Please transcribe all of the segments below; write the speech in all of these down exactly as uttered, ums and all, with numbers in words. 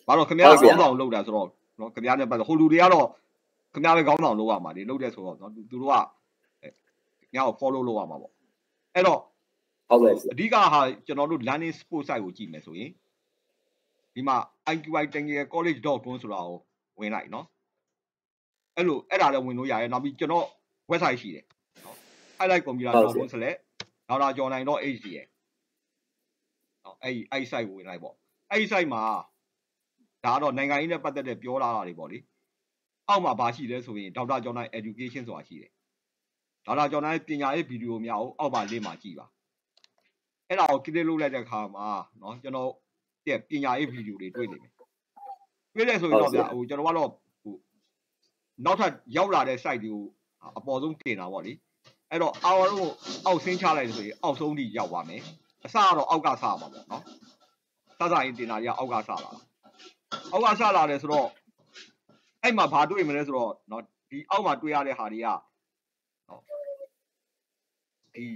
ဘာလို့ခင်ဗျားခေါင်းဆောင်လုပ်တာဆိုတော့နော်ခင်ဗျားနဲ့ပတ်ဟိုလူတွေကတော့ခင်ဗျားပဲခေါင်းဆောင်လုပ်ရမှာလေလုပ်တဲ့ဆိုတော့နော်သူတို့ကခင်ဗျားကို follow လုပ်ရမှာပေါ့အဲ့တော့ဟုတ်ကဲ့အဓိကဟာကျွန်တော်တို့ learning sport site ကိုကြည့်မယ်ဆိုရင်ဒီမှာ I Q I Technical College dot com ဆိုတာကိုဝင်လိုက်နော်အဲ့လိုအဲ့ဒါလည်းဝင်လို့ရတယ်နောက်ပြီးကျွန်တော် website ရှိတယ်နော် highlight computer dot com ဆိုလဲဒေါက်တာကျော်နိုင် .h d ရယ်နော်အဲ့အဲ့ site ကိုဝင်လိုက်ပေါ့အဲ့ site မှာဒါကတော့နိုင်ငံရေးနဲ့ပတ်သက်တဲ့ပြောလာတာတွေပေါ့လေအောက်မှာဘာရှိလဲဆိုရင်ဒေါက်တာကျော်နိုင် education ဆိုတာရှိတယ်ဒေါက်တာကျော်နိုင်ပညာရေးဗီဒီယိုများကိုအောက်ပါလေးမှာကြည့်ပါအဲ့ဒါကို click လုပ်လိုက်တဲ့အခါမှာเนาะကျွန်တော်တဲ့ပညာရေးဗီဒီယိုတွေတွေ့နေမယ်တွေ့တယ်ဆိုရင်တော့ဗျာဟိုကျွန်တော်ကတော့ဟိုနောက်ထပ်ရောက်လာတဲ့ site တွေကိုအပေါ်ဆုံးတင်တာပေါ့လေအဲ့တော့အောက်တော့အောက်ဆင်းချလိုက်ဆိုရင်အောက်ဆုံးထိရောက်ပါမယ်အစကတော့အောက်ကစပါပေါ့เนาะစစရင်တင်တာကြီးအောက်ကစလာအောက်ကစလာတယ်ဆိုတော့အဲ့မှာဘာတွေ့မလဲဆိုတော့เนาะဒီအောက်မှာတွေ့ရတဲ့ဟာတွေကเนาะဒီ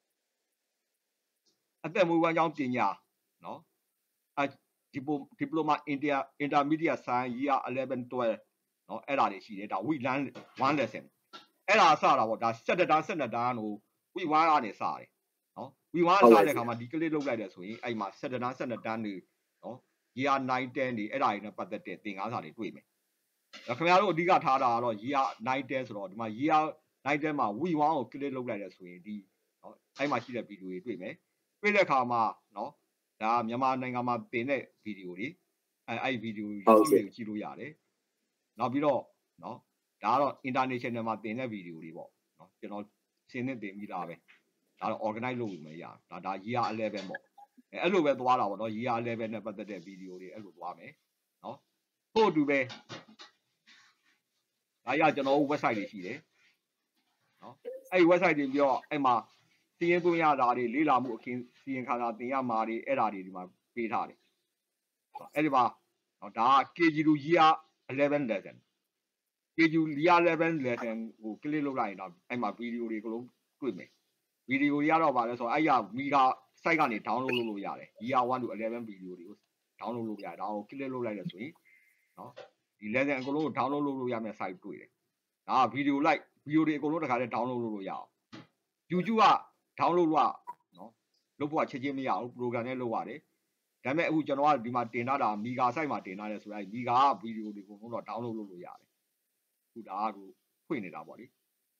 အသက်မွေးဝမ်းကြောင်းပညာเนาะအဒီပိုဒီပလိုမာ India Intermediate Science Year eleven twelve เนาะအဲ့ဒါတွေရှိတယ်ဒါ week one lesson အဲ့ဒါစတာပေါ့ဒါsevenတန်းtwelveတန်းကို week one ကနေစတယ်เนาะ week one စတဲ့အခါမှာဒီ click လုပ်လိုက်တယ်ဆိုရင်အဲ့မှာsevenတန်းtwelveတန်းတွေเนาะ year nine ten တွေအဲ့ဒါတွေနဲ့ပတ်သက်တဲ့သင်ခန်းစာတွေတွေ့မယ်ဒါခင်ဗျားတို့အဓိကထားတာကတော့ year nine ten ဆိုတော့ဒီမှာ year nine tenမှာ week one ကို click လုပ်လိုက်တယ်ဆိုရင်ဒီเนาะအဲ့မှာရှိတဲ့ဗီဒီယိုတွေတွေ့မယ်တွေ့တဲ့အခါမှာเนาะဒါမြန်မာနိုင်ငံမှာသင်တဲ့ဗီဒီယိုတွေအဲအဲ့ဗီဒီယိုတွေကိုကြည့်လို့ရတယ်နောက်ပြီးတော့เนาะဒါကတော့ international မှာသင်တဲ့ဗီဒီယိုတွေပေါ့เนาะကျွန်တော်ရှင်းနေသင်ပြီးသားပဲဒါတော့ organize လုပ်လို့မရဒါဒါ year eleven ပေါ့အဲအဲ့လိုပဲသွားတာပေါ့เนาะ year eleven နဲ့ပတ်သက်တဲ့ဗီဒီယိုတွေအဲ့လိုသွားမယ်เนาะပို့တူပဲဒါရကျွန်တော် website တွေရှိတယ်เนาะအဲ့ website တွေပြီးတော့အဲ့မှာစီးရင်သွင်းရတာတွေလေးလာမှုအခင်းစီရင်ခါတာတင်ရမှာတွေအဲ့ဒါတွေဒီမှာပေးထားတယ်အဲ့ဒီမှာဒါက K G two year eleven lesson K G two year eleven lesson ကို click လုပ်လိုက်ရင်တော့အဲ့မှာဗီဒီယိုတွေအကုန်လုံးတွေ့မယ်ဗီဒီယိုတွေကတော့ဗာလဲဆိုတော့အဲ့ရမီဂါ site ကနေ download လုပ်လို့ရတယ် year one to eleven ဗီဒီယိုတွေကို download လုပ်ရတယ်ဒါကို click လုပ်လိုက်လို့ဆိုရင်เนาะဒီ lesson အကုန်လုံးကို download လုပ်လို့ရမယ့် site တွေ့တယ်ဒါကဗီဒီယို like ဗီဒီယိုတွေအကုန်လုံးတခါတည်း download လုပ်လို့ရအောင် YouTube က download လို့နော်လုပ်ဖို့ချက်ချင်းမရဘူး program နဲ့လုပ်ရတယ်ဒါပေမဲ့အခုကျွန်တော်ကဒီမှာတင်ထားတာမီဂါ site မှာတင်ထားတယ်ဆိုတော့မီဂါကဗီဒီယိုတွေအကုန်လုံးတော့ download လုပ်လို့ရတယ်အခုဒါကကိုဖွင့်နေတာပေါ့လေ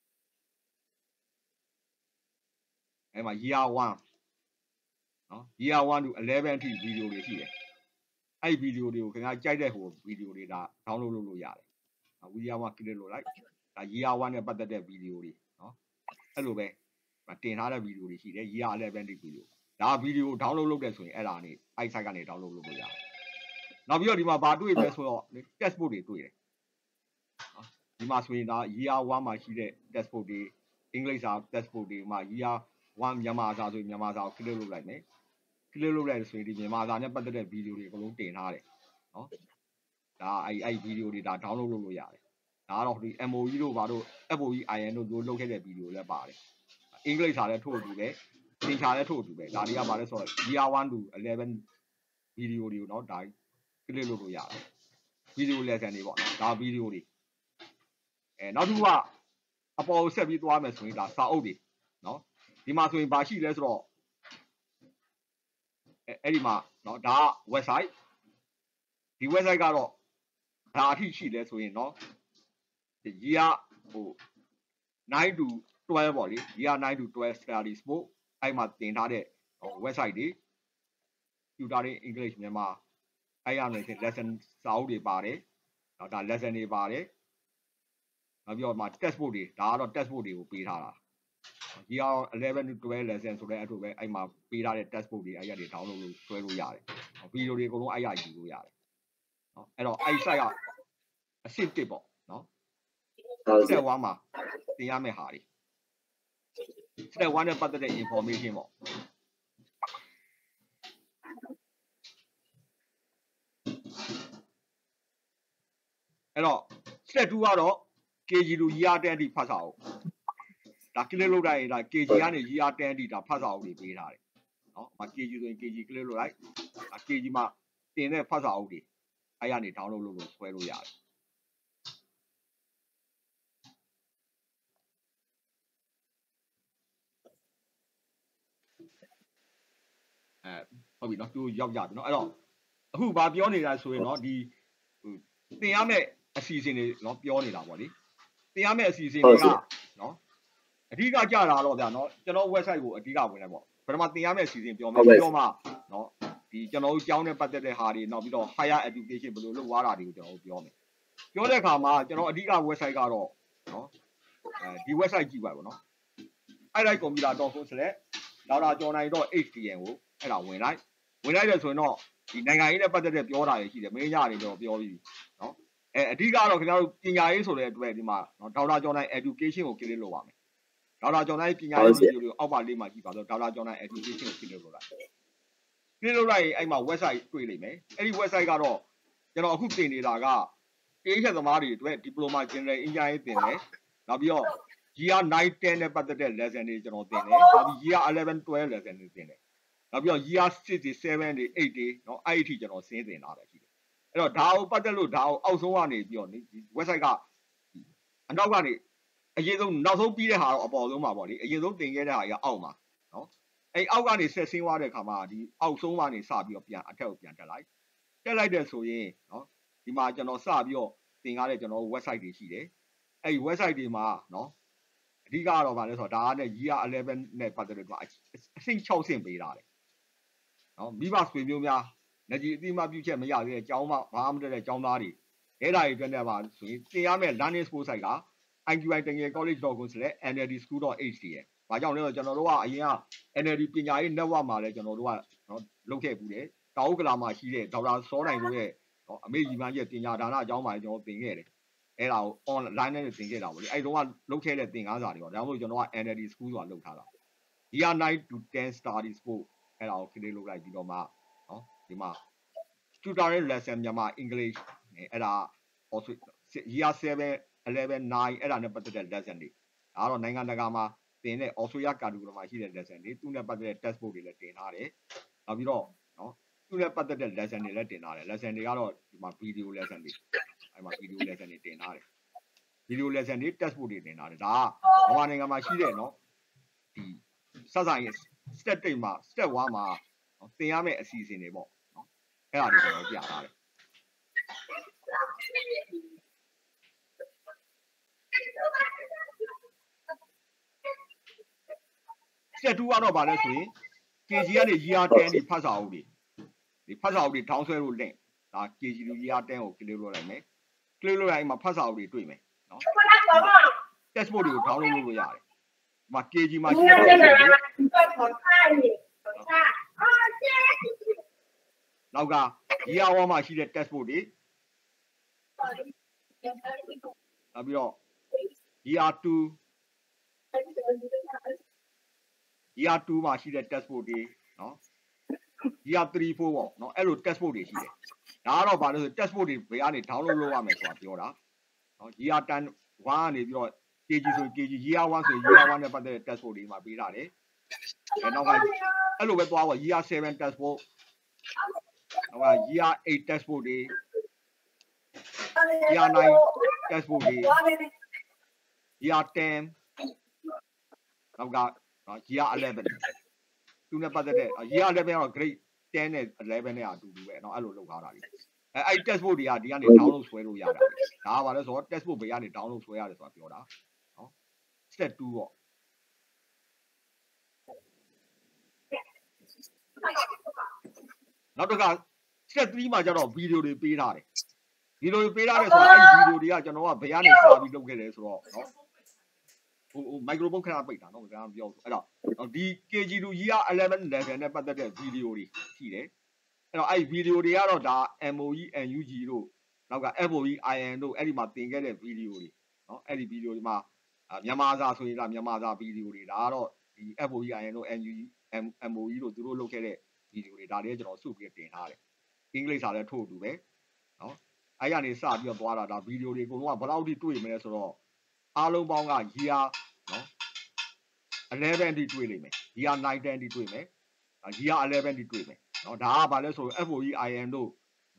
အဲ့မှာ year one နော် year one to eleven အထိဗီဒီယိုတွေရှိတယ်အဲ့ဗီဒီယိုတွေကိုခင်ဗျားကြိုက်တဲ့ဟိုဗီဒီယိုတွေဒါ download လုပ်လို့ရတယ်အခု year one click လုပ်လိုက်ဒါ year one နဲ့ပတ်သက်တဲ့ဗီဒီယိုတွေနော်အဲ့လိုပဲတင်ထားတဲ့ဗီဒီယိုတွေရှိတယ် year eleven တိဗီဒီယိုဒါဗီဒီယို download လုပ်တယ်ဆိုရင်အဲ့ဒါနေအဲ့ site ကနေ download လုပ်လို့ရတယ်နောက်ပြီးတော့ဒီမှာဘာတွေ့လဲဆိုတော့ test book တွေတွေ့တယ်ဒီမှာဆိုရင်ဒါ year one မှာရှိတဲ့ test book တွေအင်္ဂလိပ်စာ test book တွေမှာ year one မြန်မာစာဆိုရင်မြန်မာစာကို click လုပ်လိုက်မယ် click လုပ်လိုက်ဆိုရင်ဒီမြန်မာစာနဲ့ပတ်သက်တဲ့ဗီဒီယိုတွေအကုန်လုံးတင်ထားတယ်နော်ဒါအဲ့အဲ့ဗီဒီယိုတွေဒါ download လုပ်လို့ရတယ်ဒါကတော့ဒီ M O E တို့ဘာတို့ F O E I N တို့လုပ်ခဲ့တဲ့ဗီဒီယိုလည်းပါတယ်အင်္ဂလိပ်စာလည်းထို့အတူပဲသင်္ချာလည်းထို့အတူပဲဒါတွေကဘာလဲဆိုတော့ year one to eleven ဗီဒီယိုတွေကိုเนาะဒါ click လုပ်လို့ရတယ်ဗီဒီယို lesson တွေပေါ့နော်ဒါဗီဒီယိုတွေအဲနောက်တစ်ခုကအပေါ်ကိုဆက်ပြီးသွားမယ်ဆိုရင်ဒါစာအုပ်တွေเนาะဒီမှာဆိုရင်ဘာရှိလဲဆိုတော့အဲအဲ့ဒီမှာเนาะဒါက website ဒီ website ကတော့ဒါအထိရှိလဲဆိုရင်เนาะ year ဟိုnine to twelve ပေါ့လေ year nine to twelve study sport အဲ့မှာတင်ထားတဲ့ website တွေ tutoring English မြန်မာအဲ့ရမယ်ဆို lesson စာအုပ်တွေပါတယ်နော်ဒါ lesson တွေပါတယ်နောက်ပြီးတော့မှ test book တွေဒါကတော့ test book တွေကိုပေးထားတာ year eleven to twelve lesson ဆိုတဲ့အတူပဲအဲ့မှာပေးထားတဲ့ test book တွေအဲ့ရတွေ download လုပ်ဆွဲလို့ရတယ်ဗီဒီယိုတွေအကုန်လုံးအဲ့ရယူလို့ရတယ်နော်အဲ့တော့အဲ့ site ကအဆင့်တစ်ပေါ့နော် step one မှာသင်ရမယ့်ဟာတွေ step one နဲ့ပတ်သက်တဲ့ information ပေါ့အဲ့တော့ step two ကတော့ K G two year ten အထိဖတ်စာအုပ်ဒါ click လုပ်လိုက်ရင်ဒါ K G ကနေ year ten အထိဒါဖတ်စာအုပ်တွေပေးထားတယ်နော် K G ဆိုရင် K G click လုပ်လိုက် K G မှာတင်တဲ့ဖတ်စာအုပ်တွေအဲ့ရနေ download လုပ်လို့ဆွဲလို့ရတယ်အဲဟုတ်ပြီနော်သူရောက်ကြပြီနော်အဲ့တော့အခုဗာပြောနေတာဆိုရင်နော်ဒီသင်ရမယ့်အစီအစဉ်တွေနော်ပြောနေတာပေါ့လေသင်ရမယ့်အစီအစဉ်တွေကနော်အဓိကကြတာတော့ဗျာနော်ကျွန်တော် website ကိုအဓိကဝင်တယ်ပေါ့ပထမသင်ရမယ့်အစီအစဉ်ပြောမယ်ပြီးတော့မှနော်ဒီကျွန်တော်တို့ကျောင်းနဲ့ပတ်သက်တဲ့ဟာတွေနောက်ပြီးတော့ higher education ဘယ်လိုလုပ်သွားတာတွေကိုကျွန်တော်တို့ပြောမယ်ပြောတဲ့အခါမှာကျွန်တော်အဓိက website ကတော့နော်အဲဒီ website ကြည့်ပါပေါ့နော်အဲ့လိုက် computer dot com ဆိုတဲ့ဒေါက်တာကျော်နိုင် .htm ကိုအဲ့ဒါဝင်လိုက်ဝင်လိုက်တယ်ဆိုရင်တော့ဒီနိုင်ငံရေးနဲ့ပတ်သက်တဲ့ပြောတာတွေရှိတယ်မင်းရတွေတော့ပြောပြီးနော်အဲအဓိကတော့ခင်ဗျားတို့ပညာရေးဆိုတဲ့အတွက်ဒီမှာနော်ဒေါက်တာကျော်နိုင် education ကို click လုပ်ပါမယ်ဒေါက်တာကျော်နိုင်ပညာရေးဗီဒီယိုတွေကိုအောက်ပါလေးမှာကြည့်ပါဆိုဒေါက်တာကျော်နိုင် education ကို click လုပ်လိုက် click လုပ်လိုက်ရင်အဲ့မှာ website တွေ့လိမ့်မယ်အဲ့ဒီ website ကတော့ကျွန်တော်အခုသင်နေတာကတေးချက်သမားတွေအတွက် diploma general engineering သင်တယ်နောက်ပြီးတော့ year nine ten နဲ့ပတ်သက်တဲ့ lesson တွေကျွန်တော်သင်တယ်နောက်ပြီး year eleven twelve lesson တွေသင်တယ်နောက်ပြီးတော့ year six တွေsevenတွေeightတွေเนาะအဲ့ဒီအထိကျွန်တော်စင်းသင်တာပဲရှိတယ်အဲ့တော့ဒါကိုပတ်သက်လို့ဒါကိုအောက်ဆုံးကနေပြီးတော့ဒီ website ကအနောက်ကနေအရင်ဆုံးနောက်ဆုံးပြီးတဲ့ဟာတော့အပေါ်ဆုံးမှာပေါ့လေအရင်ဆုံးသင်ခဲ့တဲ့ဟာကြီးအောက်မှာเนาะအဲ့အောက်ကနေဆက်ဆင်းသွားတဲ့အခါမှာဒီအောက်ဆုံးကနေစပြီးတော့ပြန်အထက်ကိုပြန်တက်လိုက်တက်လိုက်တဲ့ဆိုရင်เนาะဒီမှာကျွန်တော်စပြီးတော့သင်ထားတဲ့ကျွန်တော် website တွေရှိတယ်အဲ့ဒီ website တွေမှာเนาะအဓိကတော့ဗာလဲဆိုတော့ဒါကနဲ့ year eleven နဲ့ပတ်သက်လို့အဆင့်sixဆင့်ပေးထားတယ်နော်မိဘဆွေမျိုးများလက်ကြီးအတိမပြုချက်မရသေးတဲ့ကျောင်းမဘာမှမတက်တဲ့ကျောင်းသားတွေအဲ့ဒါတွေအတွက်နဲ့ပါဆိုရင်သင်ရမယ့် learning support site က i q i technical college dot com ဆိုတဲ့ n l d school dot h t m ဘာကြောင့်လဲဆိုတော့ကျွန်တော်တို့ကအရင်က n l d ပညာရေး network မှာလည်းကျွန်တော်တို့ကနော်လုပ်ခဲ့ဘူးတယ်တောက်ဥက္ကလာမှာရှိတဲ့ဒေါက်တာစောနိုင်တို့ရဲ့နော်အမေကြီးမန်းရဲ့ပညာဒါနအကြောင်းမှာကျွန်တော်သင်ခဲ့တယ်အဲ့ဒါကို online နဲ့သင်ခဲ့တာပေါ့လေအဲ့တုန်းကလုပ်ခဲ့တဲ့သင်ခန်းစာတွေပေါ့ဒါမှမဟုတ်ကျွန်တော်က n l d school ဆိုတာလုပ်ထားတာ year nine to ten study support အဲ့ဒါကို click လုပ်လိုက်ပြီးတော့မှနော်ဒီမှာ tutorial lesson မြန်မာ English အဲ့ဒါ also year seven eleven nine အဲ့ဒါနဲ့ပတ်သက်တဲ့ lesson တွေဒါကတော့နိုင်ငံတကာမှာသင်တဲ့ Australia curriculum မှာရှိတဲ့ lesson တွေသူနဲ့ပတ်သက်တဲ့ test book တွေလည်းတင်ထားတယ်နောက်ပြီးတော့နော်သူနဲ့ပတ်သက်တဲ့ lesson တွေလည်းတင်ထားတယ် lesson တွေကတော့ဒီမှာ video lesson တွေအဲ့မှာ video lesson တွေတင်ထားတယ် video lesson တွေ test book တွေတင်ထားတယ်ဒါကမြန်မာနိုင်ငံမှာရှိတဲ့နော်ဒီစစရဲ့ step တွေမှာ step one မှာသင်ရမယ့်အစီအစဉ်တွေပေါ့နော်အဲ့ဒါတွေကျွန်တော်ပြထားတယ်step two ကတော့ဗာလဲဆိုရင် K G ကနေ year ten ဒီဖတ်စာအုပ်တွေဒီဖတ်စာအုပ်တွေထောင်းဆွဲလို့လင့်ဒါ K G လူ year ten ကို click လုပ်လိုက်မယ် click လုပ်လိုက်ရင်မှာဖတ်စာအုပ်တွေတွေ့မယ်နော် test book တွေကို download လုပ်လို့ရတယ်ဒီမှာ K G မှာရှိတဲ့ နောက်က year one မှာရှိတဲ့ test book တွေနောက်ပြီးတော့ year two year two မှာရှိတဲ့ test book တွေနော် year three four ပေါ့နော်အဲ့လို test book တွေရှိတယ်ဒါကတော့ဘာလို့ဆို test book တွေဘယ်ကနေ download လုပ်ရမယ်ဆိုတာပြောတာနော် year ten one ကနေပြီးတော့ K G ဆို K G year one ဆို year one နဲ့ပတ်သက်တဲ့ test book တွေမှာပေးထားတယ်အဲနောက်ကအဲ့လိုပဲသွားပါ year seven test book နောက်က year eight test book တွေ year nine test book တွေ year ten နောက်က year eleven သူနဲ့ပတ်သက်တဲ့ year eleven ကတော့ grade ten နဲ့ eleven နဲ့အတူတူပဲเนาะအဲ့လိုလုပ်ထားတာလေအဲအဲ့ test book တွေကဒီကနေ download ဆွဲလို့ရတာဒါကဘာလဲဆိုတော့ test book ဘယ်ကနေ download ဆွဲရတယ်ဆိုတာပြောတာเนาะ step two ပေါ့နောက်တစ်ခါ step three မှာကျတော့ video တွေပေးထားတယ် video တွေပေးထားတယ်ဆိုတော့အဲ့ဒီ video တွေကကျွန်တော်ကဘယ်ကနေစပြီးလုပ်ခဲ့လဲဆိုတော့เนาะဟို microphone ခဏပိတ်တာเนาะကျွန်တော်ပြောအဲ့တော့ဒီ K G to year eleven level နဲ့ပတ်သက်တဲ့ video တွေရှိတယ်အဲ့တော့အဲ့ video တွေကတော့ဒါ M O E N U G တို့နောက်က F O E I N တို့အဲ့ဒီမှာသင်ခဲ့တဲ့ video တွေเนาะအဲ့ဒီ video တွေမှာမြန်မာစာဆိုရင်ကမြန်မာစာ video တွေဒါကတော့ဒီ F O E I N တို့ N U G M O E တို့သူတို့လုပ်ခဲ့တဲ့ video တွေဒါလေးကျွန်တော်စုပြီးတင်ထားတယ်အင်္ဂလိပ်စာလည်းထို့အတူပဲเนาะအဲ့ရနေစပြီးတော့သွားတာဒါ video တွေအကုန်လုံးကဘယ်လောက်ထိတွေ့မလဲဆိုတော့အားလုံးပေါင်းက year เนาะeleven ထိတွေ့လိမ့်မယ် year nine ten ထိတွေ့မယ် year eleven ထိတွေ့မယ်เนาะဒါကဘာလဲဆို F O E I N တို့เนาะ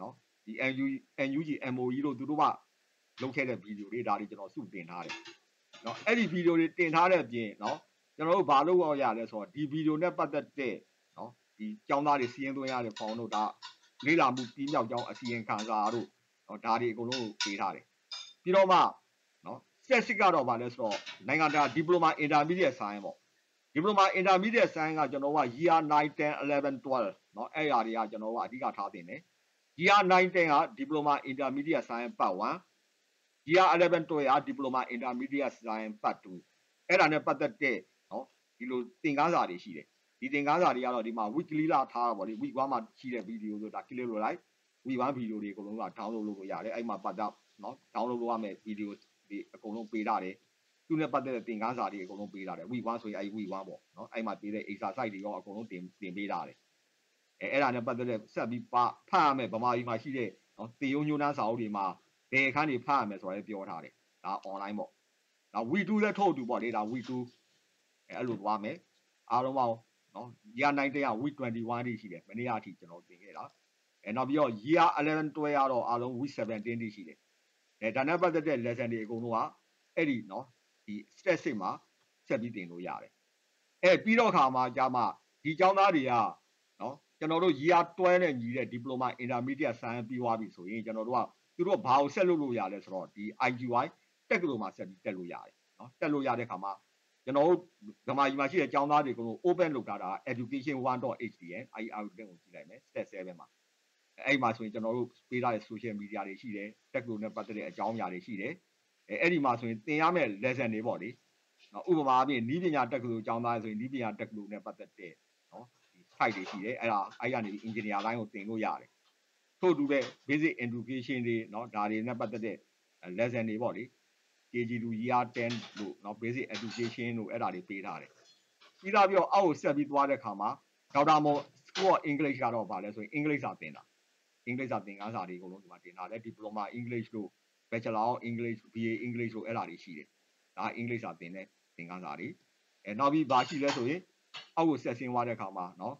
ဒီ N U G M O E တို့သူတို့ကလုပ်ခဲ့တဲ့ဗီဒီယိုတွေဒါတွေကျွန်တော်စုတင်ထားတယ်เนาะအဲ့ဒီဗီဒီယိုတွေတင်ထားတဲ့အပြင်เนาะကျွန်တော်တို့ဘာလုပ်ရလဲဆိုတော့ဒီဗီဒီယိုနဲ့ပတ်သက်တဲ့เนาะဒီကျောင်းသားတွေစီးရင်သွင်းရတဲ့ဖောင်တို့ဒါလေ့လာမှုပြီးမြောက်ကြောင်းအစီရင်ခံစာတို့เนาะဒါတွေအကုန်လုံးပေးထားတယ်ပြီးတော့မှเนาะဆက်စစ်ကတော့ဗာလဲဆိုတော့နိုင်ငံတကာ Diploma Intermediate Science ပေါ့ Diploma Intermediate Science ကကျွန်တော်က Year nine ten eleven twelve เนาะအဲ့အရာတွေကကျွန်တော်ကအဓိကထားတင်တယ် Year nine ten က Diploma Intermediate Science Part one Year eleven twelve က Diploma Intermediate Science Part two အဲ့ဒါနဲ့ပတ်သက်တဲ့เนาะဒီလိုသင်ခန်းစာတွေရှိတယ်ဒီသင်ခန်းစာတွေကတော့ဒီမှာ weekly လာထားတာပေါ့လေ week one မှာရှိတဲ့ဗီဒီယိုဆိုတာ click လုပ်လိုက် week one ဗီဒီယိုတွေအကုန်လုံးက download လုပ်လို့ရတယ်အဲ့မှာပတ်သက်เนาะ download လုပ်ရမယ့်ဗီဒီယိုဒီအကုန်လုံးပေးထားတယ်သူနဲ့ပတ်သက်တဲ့သင်ခန်းစာတွေအကုန်လုံးပေးထားတယ် week one ဆိုရင်အဲ့ week one ပေါ့เนาะအဲ့မှာပေးတဲ့ exercise တွေရောအကုန်လုံးတင်တင်ပေးထားတယ်အဲအဲ့ဒါနဲ့ပတ်သက်တဲ့ဆက်ပြီးဖတ်ရမယ်ဗမာပြည်မှာရှိတဲ့เนาะတေယုံညိုးနှန်းစာအုပ်တွေမှာဘယ်အခန်းတွေဖတ်ရမယ်ဆိုတာလည်းပြောထားတယ်ဒါ online ပေါ့ဒါ week two လည်းထုတ်တူပေါ့လေဒါ week two အဲအဲ့လိုသွားမယ်အားလုံးပေါင်းเนาะ year nine ten က week twenty-one တိရှိတယ်မနေ့ကအထိကျွန်တော်သင်ခဲ့တာအဲနောက်ပြီးတော့ year eleven twelve ကတော့အားလုံး week seventeen တိရှိတယ်အဲဒါနဲ့ပတ်သက်တဲ့ lesson တွေအကုန်လုံးကအဲ့ဒီเนาะဒီ step six မှာဆက်ပြီးသင်လို့ရတယ်အဲပြီးတော့ခါမှာကြာမှဒီကျောင်းသားတွေကเนาะကျွန်တော်တို့ year twelve နဲ့ညီတဲ့ diploma intermediate science ပြီးသွားပြီဆိုရင်ကျွန်တော်တို့ကသူတို့ဘာကိုဆက်လုပ်လို့ရလဲဆိုတော့ဒီ I G Y တက်ကြလို့မှာဆက်ပြီးတက်လို့ရတယ်เนาะတက်လို့ရတဲ့ခါမှာကျွန်တော်တို့ဗမာပြည်မှာရှိတဲ့ကျောင်းသားတွေကို open လုပ်ထားတာ education one dot h t m အဲ့ဒီအောက်တက်ကိုကြည့်လိုက်မယ် step seven မှာအဲ့မှာဆိုရင်ကျွန်တော်တို့ပေးထားတဲ့ social media တွေရှိတယ်တက်ကြလို့နဲ့ပတ်သက်တဲ့အကြောင်းအရာတွေရှိတယ်အဲအဲ့ဒီမှာဆိုရင်သင်ရမယ့် lesson တွေပေါ့လေနော်ဥပမာအပြင်နီးပညာတက်ကြလို့ကျောင်းသားဆိုရင်နီးပညာတက်ကြလို့နဲ့ပတ်သက်တဲ့နော်ဒီ site တွေရှိတယ်အဲ့ဒါအဲ့ကနေ engineer line ကိုသင်လို့ရတယ်ထို့တူပဲ basic education တွေနော်ဒါတွေနဲ့ပတ်သက်တဲ့ lesson တွေပေါ့လေ K G two year ten လို့နော် basic education လို့အဲ့ဒါတွေပေးထားတယ်ပြီးသားပြီးတော့အောက်ကိုဆက်ပြီးသွားတဲ့ခါမှာဒေါက်တာမော် School of English ကတော့ဗာလဲဆိုရင်အင်္ဂလိပ်စာသင်တာအင်္ဂလိပ်စာသင်ခန်းစာတွေအကုန်လုံးဒီမှာတင်ထားတယ် Diploma English တို့ Bachelor of English B A English တို့အဲ့ဒါတွေရှိတယ်ဒါအင်္ဂလိပ်စာသင်တဲ့သင်ခန်းစာတွေအဲနောက်ပြီးဗာရှိလဲဆိုရင်အောက်ကိုဆက်ဆင်းသွားတဲ့ခါမှာနော်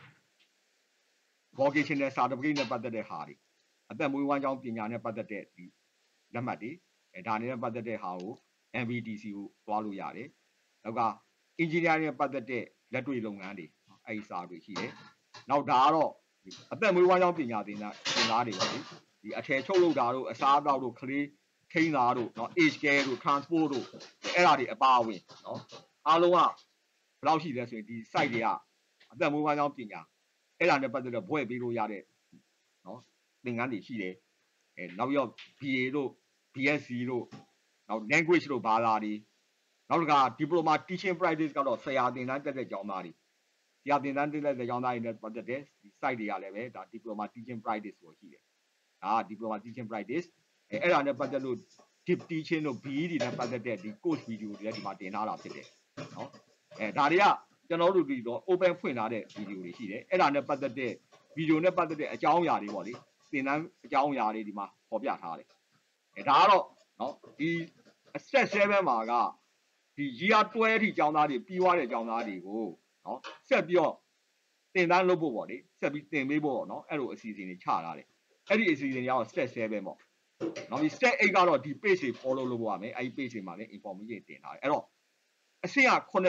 vocational certificate နဲ့ပတ်သက်တဲ့ဟာတွေအသက်မွေးဝမ်းကြောင်းပညာနဲ့ပတ်သက်တဲ့ဒီလက်မှတ်တွေအဲဒါနဲ့ပတ်သက်တဲ့ဟာကို M V D C ကိုသွားလို့ရတယ်နောက်က engineer နဲ့ပတ်သက်တဲ့လက်တွေ့လုပ်ငန်းတွေအဲ့ဒီစာတွေရှိတယ်နောက်ဒါကတော့အသက်မွေးဝမ်းကြောင်းပညာသင်တာသင်သားတွေပေါ့လေဒီအထည်ချုပ်လုပ်တာတို့အစားအသောက်တို့ကလေးခိန်းတာတို့နော် age care တို့ transport တို့အဲ့ဒါတွေအပါအဝင်နော်အားလုံးကဘယ်လောက်ရှိလဲဆိုရင်ဒီ site တွေကအသက်မွေးဝမ်းကြောင်းပညာအဲ့ဒါနဲ့ပတ်သက်တဲ့ဘွဲ့ပေးလို့ရတဲ့နော်သင်ခန်းတွေရှိတယ်အဲနောက်ပြီးတော့ B A တို့ B S c တို့နောက် language တို့ဘာသာတွေနောက်တစ်ခါ diploma teaching practice ကတော့ဆရာသင်တန်းတက်တဲ့ကျောင်းသားတွေဆရာသင်တန်းတက်တဲ့ကျောင်းသားတွေနဲ့ပတ်သက်တဲ့ဒီ site တွေကလည်းပဲဒါ diploma teaching practice ဆိုရှိတယ်ဒါက diploma teaching practice အဲအဲ့ဒါနဲ့ပတ်သက်လို့ dip teaching တို့ B E D နဲ့ပတ်သက်တဲ့ဒီ course video တွေလည်းဒီမှာတင်ထားတာဖြစ်တယ်နော်အဲဒါတွေကကျွန်တော်တို့ဒီတော့ open ဖွင့်ထားတဲ့ video တွေရှိတယ်အဲ့ဒါနဲ့ပတ်သက်တဲ့ video နဲ့ပတ်သက်တဲ့အကြောင်းအရာတွေပေါ့လေသင်တန်းအကြောင်းအရာတွေဒီမှာပေါ်ပြထားတယ်အဲဒါကတော့နော်ဒီ step seven မှာကဒီ year twelve ထိကျောင်းသားတွေပြီးသွားတဲ့ကျောင်းသားတွေကိုနော်ဆက်ပြီးတော့သင်တန်းလုပ်ဖို့ပေါ့လေဆက်ပြီးသင်ပေးဖို့ပေါ့နော်အဲ့လိုအစီအစဉ်တွေချထားတယ်အဲ့ဒီအစီအစဉ်တွေကတော့ step seven ပေါ့နောက်ပြီး step eightကတော့ဒီ page တွေ follow လုပ်ဖို့ရမယ်အဲ့ဒီ page တွေမှာလည်း information တင်ထားတယ်အဲ့တော့အဆင့်က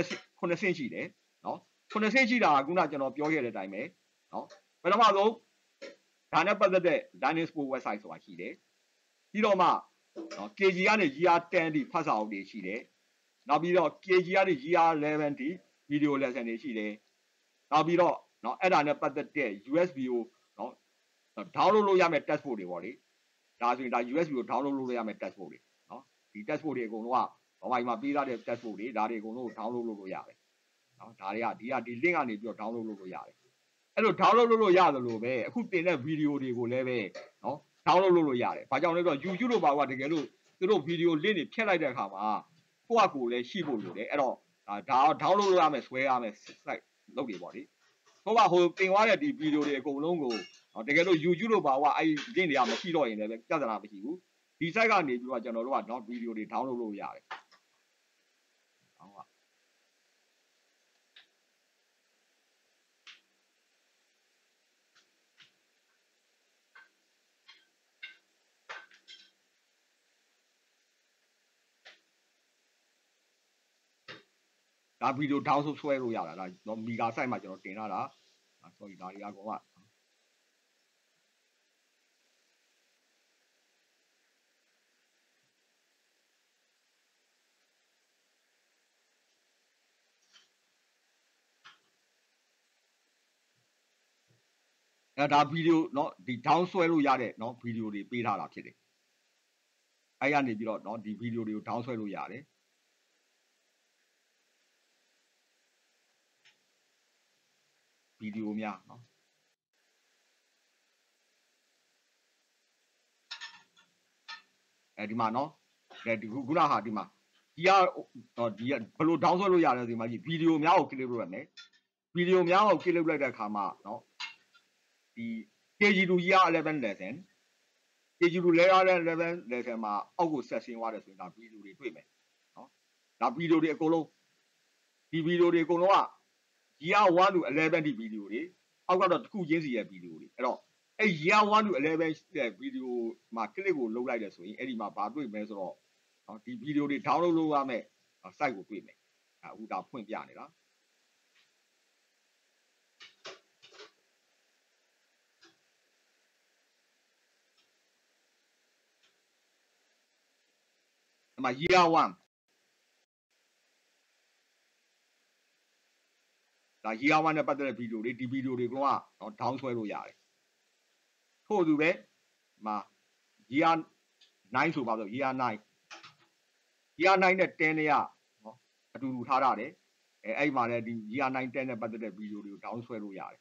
9ဆင့်ရှိတယ်နော်9ဆင့်ရှိတာကခုနကျွန်တော်ပြောခဲ့တဲ့အတိုင်းပဲနော်ပထမဆုံးဒါနဲ့ပတ်သက်တဲ့ learning sport website ဆိုတာရှိတယ်ပြီးတော့မှနော် K G ကနေ year ten ထိဖတ်စာအုပ်တွေရှိတယ်နောက်ပြီးတော့ K G ကနေ year eleven ထိ video lesson တွေရှိတယ်နောက်ပြီးတော့နော်အဲ့ဒါနဲ့ပတ်သက်တဲ့ U S B ကိုနော် download လုပ်ရမယ့် test book တွေပေါ့လေဒါဆိုရင်ဒါ U S B ကို download လုပ်ရမယ့် test book တွေနော်ဒီ test book တွေအကုန်လုံးကဘာမှမပေးထားတဲ့ test book တွေဒါတွေအကုန်လုံးကို download လုပ်လို့ရတယ်နော်ဒါတွေကဒီကဒီ link ကနေပြီးတော့ download လုပ်လို့ရတယ်အဲ့လို download လုပ်လို့ရတယ်လို့ပဲအခုတင်တဲ့ video တွေကိုလည်းပဲနော် download လုပ်လို့ရတယ်ဘာကြောင့်လဲဆိုတော့ YouTube တို့ဘာကတကယ်လို့သူတို့ video link တွေဖြတ်လိုက်တဲ့အခါမှာကိုယ့်အကူလည်းရှိဖို့လိုတယ်အဲ့တော့ဒါဒါ download လုပ်ရမယ်ဆွဲရမယ် site လုပ်တွေပေါ့လေဟိုကဟိုတင်သွားတဲ့ဒီ video တွေအကုန်လုံးကိုတကယ်လို့ YouTube တို့ဘာကအဲ့ link တွေကမရှိတော့ရင်လည်းပြဿနာမရှိဘူးဒီ site ကနေပြီးတော့ကျွန်တော်တို့ကနော် video တွေ download လုပ်ရတယ်ဟုတ်ပါဒါ video download ဆွဲလို့ရတာဒါတော့ mega site မှာကျွန်တော်တင်ထားတာ sorry ဒါတွေအကောင်ကအဲဒါ video เนาะဒီ down ဆွဲလို့ရတဲ့เนาะ video တွေပေးထားတာဖြစ်တယ်အဲ့ရနေပြီးတော့เนาะဒီ video တွေကို down ဆွဲလို့ရတယ်ဗီဒီယိုများเนาะအဲဒီမှာเนาะဒီခုနဟာဒီမှာဒီကဒီကဘယ်လို down ဆွဲလို့ရလဲဒီမှာကြီးဗီဒီယိုများကို click လုပ်ရမယ်ဗီဒီယိုများကို click လုပ်လိုက်တဲ့အခါမှာเนาะဒီ K G two ကြီးကeleven lesson K G two layer eleven lesson မှာအောက်ကိုဆက်ရှင်းသွားတယ်ဆိုရင်ဒါဗီဒီယိုတွေတွေ့မယ်เนาะဒါဗီဒီယိုတွေအကုန်လုံးဒီဗီဒီယိုတွေအကုန်လုံးက year one to eleven ဒီဗီဒီယိုတွေအောက်ကတော့တစ်ခုချင်းစီရဲ့ဗီဒီယိုတွေအဲ့တော့အဲ့ year one to eleven ရဲ့ဗီဒီယိုမှာ click ကိုလုပ်လိုက်တယ်ဆိုရင်အဲ့ဒီမှာဘာတွေ့မလဲဆိုတော့เนาะဒီဗီဒီယိုတွေ download လုပ်ရမယ် site ကိုတွေ့မယ်အခုဒါဖွင့်ပြနေတာဒီမှာ year one ဒါ year one နဲ့ပတ်သက်တဲ့ဗီဒီယိုတွေဒီဗီဒီယိုတွေကနော် down ဆွဲလို့ရတယ်ထို့သူပဲမှာ year nine ဆိုပါဆို year nine year nine နဲ့tenနဲ့ကနော်အတူတူထားရတယ်အဲအဲ့မှာလည်းဒီ year nine ten နဲ့ပတ်သက်တဲ့ဗီဒီယိုတွေကို down ဆွဲလို့ရတယ်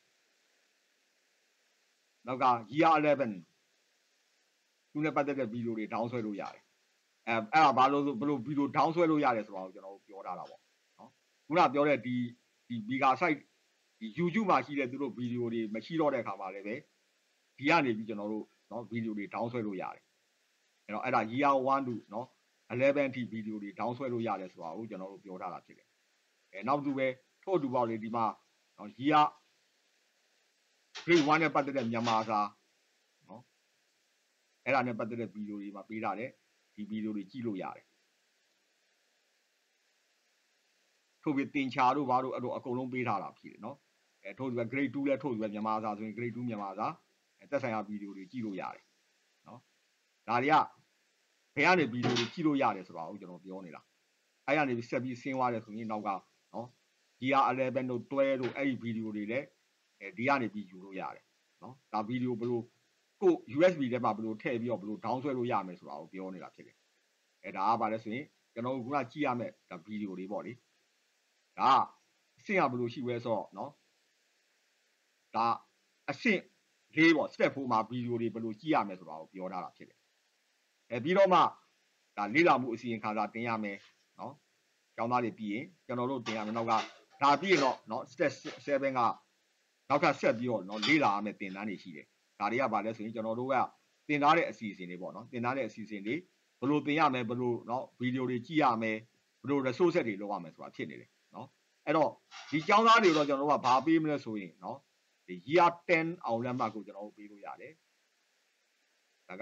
နောက်က year eleven သူနဲ့ပတ်သက်တဲ့ဗီဒီယိုတွေ down ဆွဲလို့ရတယ်အဲအဲ့ဒါဘာလို့ဆိုဘယ်လိုဗီဒီယို down ဆွဲလို့ရတယ်ဆိုတော့ကျွန်တော်တို့ပြောထားတာပေါ့နော်ခုနပြောတဲ့ဒီဒီ mega site ဒီ YouTube မှာရှိတဲ့သူတို့ဗီဒီယိုတွေမရှိတော့တဲ့အခါမှာလည်းပဲဒီကနေပြီးကျွန်တော်တို့เนาะဗီဒီယိုတွေ down ဆွဲလို့ရတယ်အဲ့တော့အဲ့ဒါ year one to เนาะeleven ထိဗီဒီယိုတွေ down ဆွဲလို့ရတယ်ဆိုတာကိုကျွန်တော်တို့ပြောထားတာဖြစ်တယ်အဲနောက်သူပဲထို့အတူပေါ့လေဒီမှာเนาะ year grade one နဲ့ပတ်သက်တဲ့မြန်မာစာเนาะအဲ့ဒါနဲ့ပတ်သက်တဲ့ဗီဒီယိုတွေမှာပေးထားတယ်ဒီဗီဒီယိုတွေကြည့်လို့ရတယ်ထို့ပြီးတင်ချာတို့ဘာတို့အဲ့လိုအကုန်လုံးပေးထားတာဖြစ်တယ်เนาะအဲထို့ပြီး grade two လဲထို့ပြီးမြန်မာစာဆိုရင် grade two မြန်မာစာသက်ဆိုင်ရာဗီဒီယိုတွေကြည့်လို့ရတယ်เนาะဒါတွေကဘယ်ကနေဗီဒီယိုတွေကြည့်လို့ရတယ်ဆိုတာကိုကျွန်တော်ပြောနေတာအဲ့ကနေဆက်ပြီးဆင်းသွားတယ်ဆိုရင်နောက်ကเนาะ year eleven တို့twelveတို့အဲ့ဒီဗီဒီယိုတွေလည်းအဲဒီကနေပြီးယူလို့ရတယ်เนาะဒါဗီဒီယိုဘယ်လိုကို U S B ထဲမှာဘယ်လိုထည့်ပြီးတော့ဘယ်လို down ဆွဲလို့ရမယ်ဆိုတာကိုပြောနေတာဖြစ်တယ်အဲဒါကဘာလဲဆိုရင်ကျွန်တော်တို့ကကြည့်ရမယ်ဒါဗီဒီယိုတွေပေါ့လေဒါအဆင့်ကဘယ်လိုရှိဝဲဆိုတော့เนาะဒါအဆင့်လေးပေါ့ step four မှာဗီဒီယိုတွေဘယ်လိုကြည့်ရမယ်ဆိုတာကိုပြောထားတာဖြစ်တယ်အဲပြီးတော့မှဒါလေ့လာမှုအစီရင်ခံစာတင်ရမယ်เนาะကျောင်းသားတွေပြီးရင်ကျွန်တော်တို့တင်ရမယ်နောက်ကဒါပြီးရင်တော့เนาะ step seven ကနောက်ထပ်ဆက်ပြီးတော့เนาะလေ့လာရမယ်သင်တန်းတွေရှိတယ်ဒါတွေကဘာလဲဆိုရင်ကျွန်တော်တို့ကသင်ထားတဲ့အစီအစဉ်တွေပေါ့เนาะသင်ထားတဲ့အစီအစဉ်တွေဘယ်လိုသင်ရမယ်ဘယ်လိုเนาะဗီဒီယိုတွေကြည့်ရမယ်ဘယ်လို resource တွေလုပ်ရမယ်ဆိုတာဖြစ်နေတယ်เนาะအဲ့တော့ဒီကျောင်းသားတွေတော့ကျွန်တော်တို့ကဘာပေးမလဲဆိုရင်เนาะဒီ year ten အောင်လက်မှတ်ကိုကျွန်တော်တို့ပေးလို့ရတယ်ဒါက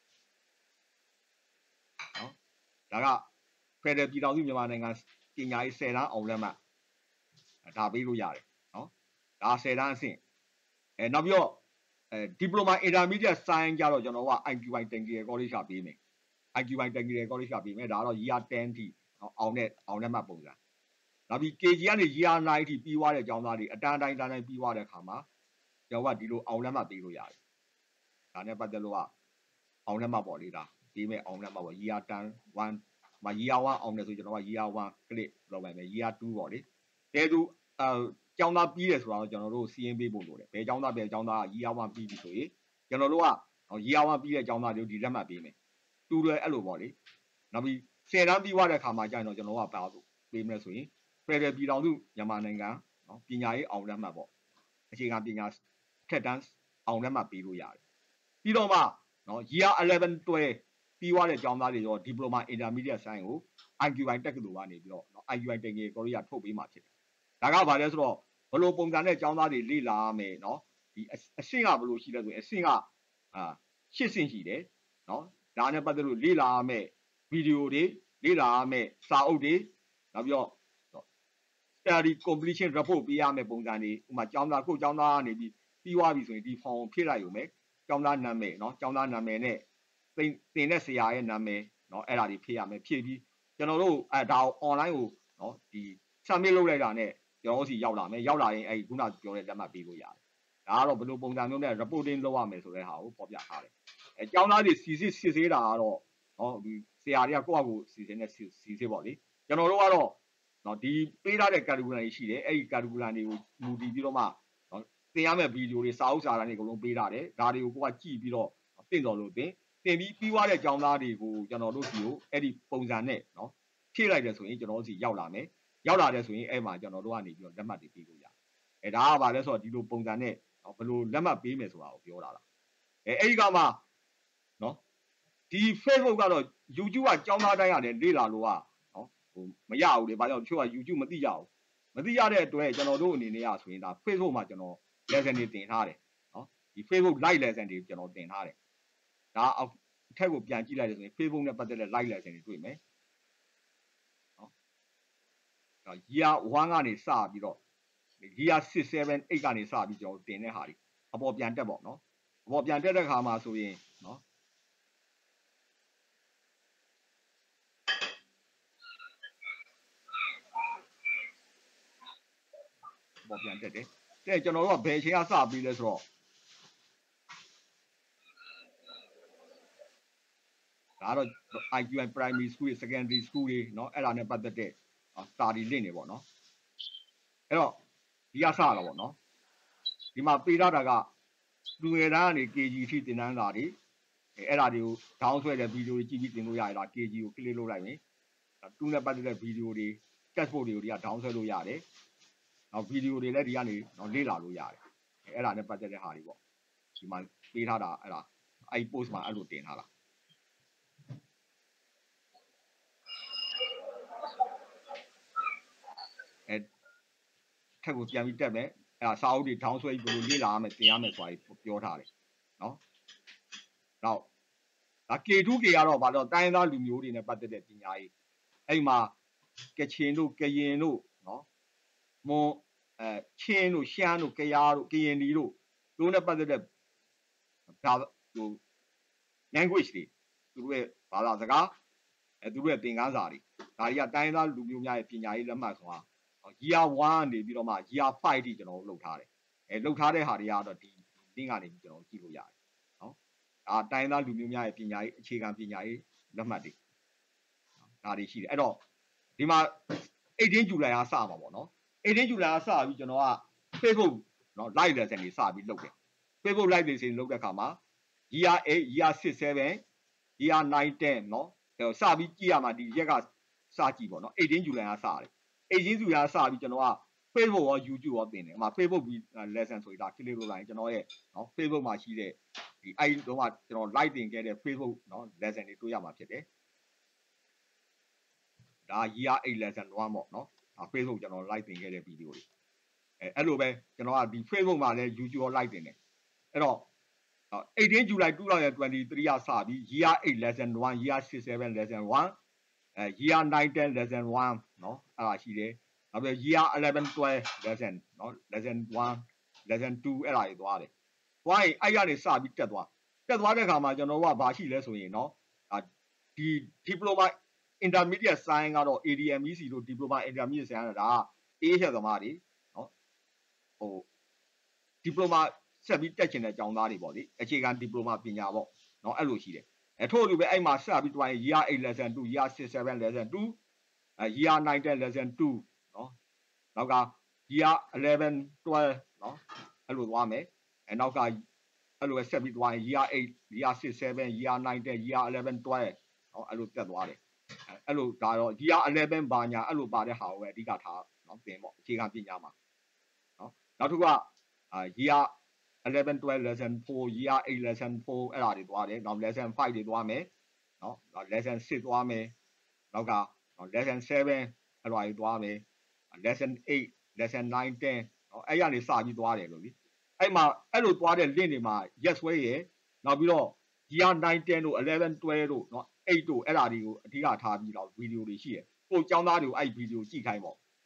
နော်ဒါက Federal ပြည်ထောင်စုမြန်မာနိုင်ငံပညာရေးtenတန်းအောင်လက်မှတ်ဒါပေးလို့ရတယ်နော်ဒါtenတန်းအဆင့်အဲနောက်ပြီးတော့အဲ Diploma Intermediate Science ကြတော့ကျွန်တော်က I Q I Technical College ကပေးမယ် I Q I Technical College ကပေးမယ်ဒါတော့ year ten ထိအောင်တဲ့အောင်လက်မှတ်ပုံစံနောက်ပြီး K G ကနေ year nine ထိပြီးသွားတဲ့ကျောင်းသားတွေအတန်းတိုင်းတန်းတိုင်းပြီးသွားတဲ့အခါမှာကျွန်တော်ကဒီလိုအောင်လက်မှတ်ပေးလို့ရတယ်ဒါနဲ့ပတ်သက်လို့ကအောင်လက်မှတ်ပေါ့လေဒါပေးမယ်အောင်လက်မှတ်ပေါ့ year ten one မှာ year one အောင်တယ်ဆိုကျွန်တော်က year one click လုပ်လိုက်မယ် year two ပေါ့လေတဲသူအဲကျောင်းသားပြီးတယ်ဆိုတော့ကျွန်တော်တို့စီးရင်ပေးဖို့လိုတယ်ဘယ်ကျောင်းသားဘယ်ကျောင်းသား year one ပြီးပြီဆိုရင်ကျွန်တော်တို့က year one ပြီးတဲ့ကျောင်းသားတွေကိုဒီလက်မှတ်ပေးမယ်တူတယ်အဲ့လိုပေါ့လေနောက်ပြီးtenတန်းပြီးသွားတဲ့အခါမှာကျရင်တော့ကျွန်တော်ကပါလို့ပေးမယ်ဆိုရင် Federal ပြည်ထောင်စုမြန်မာနိုင်ငံနော်ပညာရေးအောင်လက်မှတ်ပေါ့အခြေခံပညာထက်တန်းအောင်လက်မှတ်ပေးလို့ရတယ်ပြီးတော့မှနော် year eleven twelve ပြီးသွားတဲ့ကျောင်းသားတွေရော Diploma Intermediate Science ကို I Q I တက္ကသိုလ်ကနေပြီးတော့နော် I Q I Technical College ထုတ်ပေးမှာဖြစ်တယ်ဒါကဘာလဲဆိုတော့ဘယ်လိုပုံစံနဲ့ကျောင်းသားတွေလေ့လာရမယ်နော်ဒီအဆင့်ကဘယ်လိုရှိလဲဆိုရင်အဆင့်ကအာeightဆင့်ရှိတယ်နော်ဒါနဲ့ပတ်သက်လို့လေ့လာရမယ်ဗီဒီယိုတွေလေ့လာရမယ်စာအုပ်တွေနောက်ပြီးတော့ study completion report ပေးရမယ့်ပုံစံတွေဥမာကျောင်းသားကိုကျောင်းသားကနေပြီးပြီးသွားပြီဆိုရင်ဒီ form ဖြည့်လိုက်ရုံပဲကျောင်းသားနာမည်เนาะကျောင်းသားနာမည်နဲ့သင်သင်တဲ့ဆရာရဲ့နာမည်เนาะအဲ့ဒါတွေဖြည့်ရမယ်ဖြည့်ပြီးကျွန်တော်တို့အဲဒါ online ကိုเนาะဒီ submit လုပ်လိုက်တာနဲ့ကျွန်တော်တို့စီရောက်လာမယ်ရောက်လာရင်အဲ့ခုနပြောတဲ့လက်မှတ်ပေးလို့ရတယ်ဒါကတော့ဘယ်လိုပုံစံမျိုးနဲ့ reporting လုပ်ရမယ်ဆိုတဲ့ဟာကိုပေါ်ပြထားတယ်အဲကျောင်းသားတွေစီစစ်စစ်ဆေးတာကတော့เนาะဒီဆရာတွေကကိုယ့်အကူစီစဉ်တဲ့စီစစ်ပေါ့လေကျွန်တော်တို့ကတော့နော်ဒီပေးထားတဲ့ curriculum တွေရှိတယ်အဲ့ဒီ curriculum တွေကိုမူတည်ပြီးတော့မှနော်သင်ရမယ့်ဗီဒီယိုတွေစာအုပ်စာတမ်းတွေအကုန်လုံးပေးထားတယ်ဒါတွေကိုကိုကကြည့်ပြီးတော့သင်တော်လို့သင်သင်ပြီးပြီးသွားတဲ့ကျောင်းသားတွေကိုကျွန်တော်တို့စီကိုအဲ့ဒီပုံစံနဲ့နော်ဖြည့်လိုက်တယ်ဆိုရင်ကျွန်တော်တို့စီရောက်လာမယ်ရောက်လာတယ်ဆိုရင်အဲ့မှာကျွန်တော်တို့ကနေပြီးတော့လက်မှတ်တွေပေးလို့ရတယ်အဲဒါကဘာလဲဆိုတော့ဒီလိုပုံစံနဲ့ဘယ်လိုလက်မှတ်ပေးမယ်ဆိုတာကိုပြောတာလားအဲအဲ့ဒီကမှနော်ဒီ Facebook ကတော့ YouTube ကကျောင်းသားတိုင်းရတယ်လေ့လာလို့ကမရဘူးလေဘာကြောင့်တချို့က YouTube မသိကြဘူးမသိရတဲ့အတွက်ကျွန်တော်တို့အနေနဲ့ကဆိုရင်ဒါ Facebook မှာကျွန်တော် lesson တွေတင်ထားတယ်နော်ဒီ Facebook live lesson တွေကျွန်တော်တင်ထားတယ်ဒါအောက်ထက်ကိုပြန်ကြည့်လိုက်လို့ဆိုရင် Facebook နဲ့ပတ်သက်တဲ့ live lesson တွေတွေ့မယ်နော်ဒါ year one ကနေစပြီးတော့ year six seven eight ကနေစပြီးကျွန်တော်တင်တဲ့ဟာတွေအပေါ်ပြန်တက်ပေါ့နော်အပေါ်ပြန်တက်တဲ့ခါမှာဆိုရင်နော်ပေါ်ပြန်တက်တယ်တဲ့ကျွန်တော်တို့ကဘယ်အချိန်ကစပြီးလဲဆိုတော့ဒါတော့ I Q I primary school တွေ secondary school တွေเนาะအဲ့ဒါနဲ့ပတ်သက်တဲ့ study link တွေပေါ့နော်အဲ့တော့ဒီကစတာပေါ့နော်ဒီမှာပေးထားတာကလူငယ်တန်းကနေ K G အထိသင်တန်းစာတွေအဲ့ဒါတွေကို down ဆွဲတဲ့ဗီဒီယိုတွေကြည့်ပြီးသင်လို့ရတယ်လား K G ကို click လုပ်လိုက်ရင်တူနဲ့ပတ်သက်တဲ့ဗီဒီယိုတွေ textbook တွေကိုဒီက down ဆွဲလို့ရတယ်နောက်ဗီဒီယိုတွေလည်းဒီကနေတော့လေ့လာလို့ရတယ်အဲ့ဒါနဲ့ပတ်သက်တဲ့ဟာတွေပေါ့ဒီမှာပေးထားတာအဲ့ဒါအဲ့ post မှာအဲ့လိုတင်ထားတာအဲထက်ကိုပြန်ပြီးတက်မယ်အဲ့ဒါစာအုပ်တွေ down ဆွဲပြီးဘယ်လိုလေ့လာရမယ်သင်ရမယ်ဆိုတာပြောထားတယ်နော်နောက်ဒါ K two K ကတော့ဘာလို့တိုင်းသားလူမျိုးတွေနဲ့ပတ်သက်တဲ့ပညာရေးအဲ့မှာကချင်တို့ကရင်တို့နော်မွန်အဲချင်းတို့ရှမ်းတို့ကယားတို့ကရင်ဒီတို့တို့နဲ့ပတ်သက်တဲ့ဒါဟို language တွေသူတို့ရဲ့ဘာသာစကားအဲသူတို့ရဲ့သင်ခန်းစာတွေဒါတွေကတိုင်းသားလူမျိုးများရဲ့ပညာရေးလက်မှတ်ဆိုတာ year one နေပြီးတော့မှ year five ထိကျွန်တော်တို့လုပ်ထားတယ်အဲလုပ်ထားတဲ့ဟာတွေကတော့ဒီ link ကနေပြီးကျွန်တော်ကြည့်လို့ရတယ်နော်ဒါတိုင်းသားလူမျိုးများရဲ့ပညာရေးအခြေခံပညာရေးလက်မှတ်တွေဒါတွေရှိတယ်အဲ့တော့ဒီမှာeighteen July ကစမှာပေါ့နော်eighteen July ကစပြီးကျွန်တော်က Facebook เนาะ live lesson တွေစပြီးလုပ်တယ် Facebook live lesson လုပ်တဲ့အခါမှာ year eight year six seven year nine ten เนาะစပြီးကြည့်ရမှာဒီရက်ကစကြည့်ပေါ့နော်eighteen July ကစတယ်eighteen July ကစပြီးကျွန်တော်က Facebook ရော YouTube ရောတင်တယ်အမှ Facebook lesson ဆိုတာ click လုပ်လိုက်ရင်ကျွန်တော်ရဲ့เนาะ Facebook မှာရှိတဲ့ဒီအဲ့တော့ကကျွန်တော် live တင်ခဲ့တဲ့ Facebook เนาะ lesson တွေတွေ့ရမှာဖြစ်တယ်ဒါ year eight lesson one ပေါ့နော် Facebook ကျွန်တော် live တင်ခဲ့တဲ့ဗီဒီယိုတွေအဲအဲ့လိုပဲကျွန်တော်ကဒီ Facebook မှာလည်း YouTube ရော live တင်တယ်အဲ့တော့eighteen July twenty twenty-three ကစပြီး year eight lesson one year six seven lesson one အဲ year nine ten lesson one เนาะအဲ့ဒါရှိတယ်နောက်ပြီး year eleven twelve lesson เนาะ lesson one lesson two အဲ့ဒါတွေသွားတယ်သွားရင်အဲ့ရနေစပြီးတက်သွားတက်သွားတဲ့အခါမှာကျွန်တော်တို့ကဘာရှိလဲဆိုရင်เนาะဒီ diploma intermediate science ကတော့ A D M E C တို့ diploma intermediate science ကဒါအေးချက်သမားတွေเนาะဟို diploma ဆက်ပြီးတက်ချင်တဲ့ကျောင်းသားတွေပေါ့လေအခြေခံ diploma ပညာပေါ့เนาะအဲ့လိုရှိတယ်အဲထို့အတူပဲအဲ့မှာဆက်ပြီးတွိုင်း year eight lesson two year six seven lesson two အဲ year nine ten lesson two เนาะနောက်က year eleven twelve เนาะအဲ့လိုသွားမယ်အဲနောက်ကအဲ့လိုဆက်ပြီးတွိုင်း year eight year six seven year nine ten year eleven twelve เนาะအဲ့လိုတက်သွားတယ်အဲ့လိုဒါတော့ year eleven ဘာညာအဲ့လိုပါတဲ့ဟာကိုပဲအဓိကထားเนาะသင်ပေါ့အခြေခံပညာမှာเนาะနောက်တစ်ခုကအာ year eleven twelve lesson four year eight lesson four အဲ့ဒါတွေသွားတယ်နောက် lesson five တွေသွားမယ်เนาะ lesson six သွားမယ်နောက်က lesson seven အဲ့ဒါတွေသွားမယ် lesson eight lesson nine ten เนาะအဲ့ရနေစပြီးသွားတယ်လို့လीအဲ့မှာအဲ့လိုသွားတဲ့ link တွေမှာ yes way ရယ်နောက်ပြီးတော့ year nine ten တို့eleven twelve တို့เนาะeightတို့အဲ့ဒါတွေကိုအဓိကထားပြီးတော့ဗီဒီယိုတွေရှိတယ်ကိုကျောင်းသားတွေကိုအဲ့ဗီဒီယိုကြည့်ခိုင်းပေါ့เนาะ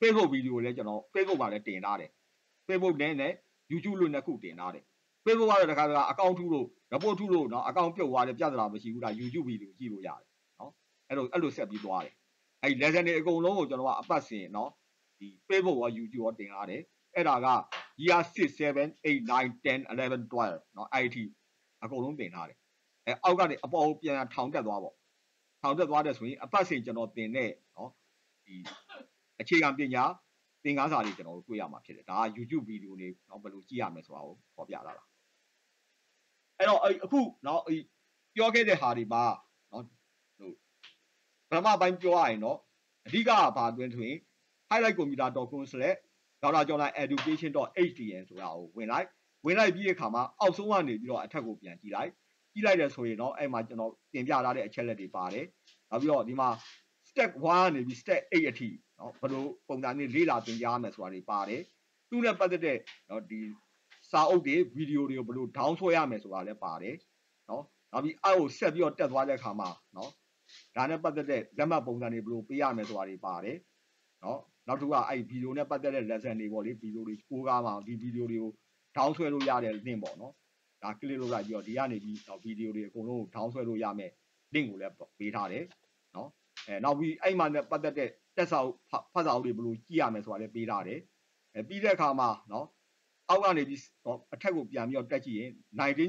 Facebook ဗီဒီယိုလည်းကျွန်တော် Facebook မှာလည်းတင်ထားတယ် Facebook နဲ့နဲ့ YouTube လို့နှစ်ခုတင်ထားတယ် Facebook ကတော့တခါတခါ account ထုလို့ report ထုလို့เนาะ account ပြုတ်သွားတယ်ပြဿနာမရှိဘူးဒါ YouTube ဗီဒီယိုကြည့်လို့ရတယ်เนาะအဲ့လိုအဲ့လိုဆက်ပြီးသွားတယ်အဲ့ lesson တွေအကုန်လုံးကိုကျွန်တော်ကအပတ်စဉ်เนาะဒီ Facebook ရော YouTube ရောတင်ထားတယ်အဲ့ဒါက year six seven eight nine ten eleven twelve เนาะ I T အကုန်လုံးတင်ထားတယ်အဲအောက်ကနေအပေါ်ပြန်ထောင်တက်သွားပေါ့ထောင်တက်သွားတဲ့ဆိုရင်အပတ်စဉ်ကျွန်တော်တင်တဲ့เนาะဒီအခြေခံပညာသင်ခန်းစာတွေကျွန်တော်တို့တွေ့ရမှာဖြစ်တယ်ဒါက YouTube ဗီဒီယိုတွေเนาะဘယ်လိုကြည့်ရမလဲဆိုတာကိုဖော်ပြလာတာအဲ့တော့အခုเนาะပြောခဲ့တဲ့ဟာတွေမှာเนาะဟိုပထမပိုင်းပြောရရင်เนาะအဓိကကဘာအတွင်းဆိုရင် highlight computer dot com slash ဒေါက်တာကျော်လိုင် education dot h t m ဆိုတာကိုဝင်လိုက်ဝင်လိုက်ပြီးတဲ့အခါမှာအောက်ဆုံးကနေပြီးတော့အထက်ကိုပြန်ကြည့်လိုက်ကြည့်လိုက်တယ်ဆိုရင်တော့အဲ့မှာကျွန်တော်တင်ပြထားတဲ့အချက်လက်တွေပါတယ်နောက်ပြီးတော့ဒီမှာ step one ကနေပြီး step eight အထိเนาะဘယ်လိုပုံစံနဲ့လေ့လာသင်ကြားရမယ်ဆိုတာတွေပါတယ်သူနဲ့ပတ်သက်တဲ့เนาะဒီစာအုပ်တွေဗီဒီယိုတွေကိုဘယ်လို down ဆွဲရမယ်ဆိုတာလည်းပါတယ်เนาะနောက်ပြီးအောက်ကိုဆက်ပြီးတော့တက်သွားတဲ့အခါမှာเนาะဒါနဲ့ပတ်သက်တဲ့လက်မှတ်ပုံစံတွေဘယ်လိုပေးရမယ်ဆိုတာတွေပါတယ်เนาะနောက်တစ်ခုကအဲ့ဗီဒီယိုနဲ့ပတ်သက်တဲ့ lesson တွေပေါ့လေဗီဒီယိုတွေကိုးကားမှာဒီဗီဒီယိုတွေကို down ဆွဲလို့ရတဲ့ link ပေါ့เนาะဒါ click လုပ်လိုက်ပြီးတော့ဒီကနေပြီးဗီဒီယိုတွေအကုန်လုံးကို down ဆွဲလို့ရမယ် link ကိုလည်းပေးထားတယ်เนาะအဲနောက်ပြီးအဲ့မှာနဲ့ပတ်သက်တဲ့တက်စာဖတ်စာအုပ်တွေဘယ်လိုကြည့်ရမယ်ဆိုတာလည်းပေးထားတယ်အဲပြီးတဲ့အခါမှာเนาะအောက်ကနေပြီးအထက်ကိုပြန်ပြီးတော့တက်ကြည့်ရင်nineteen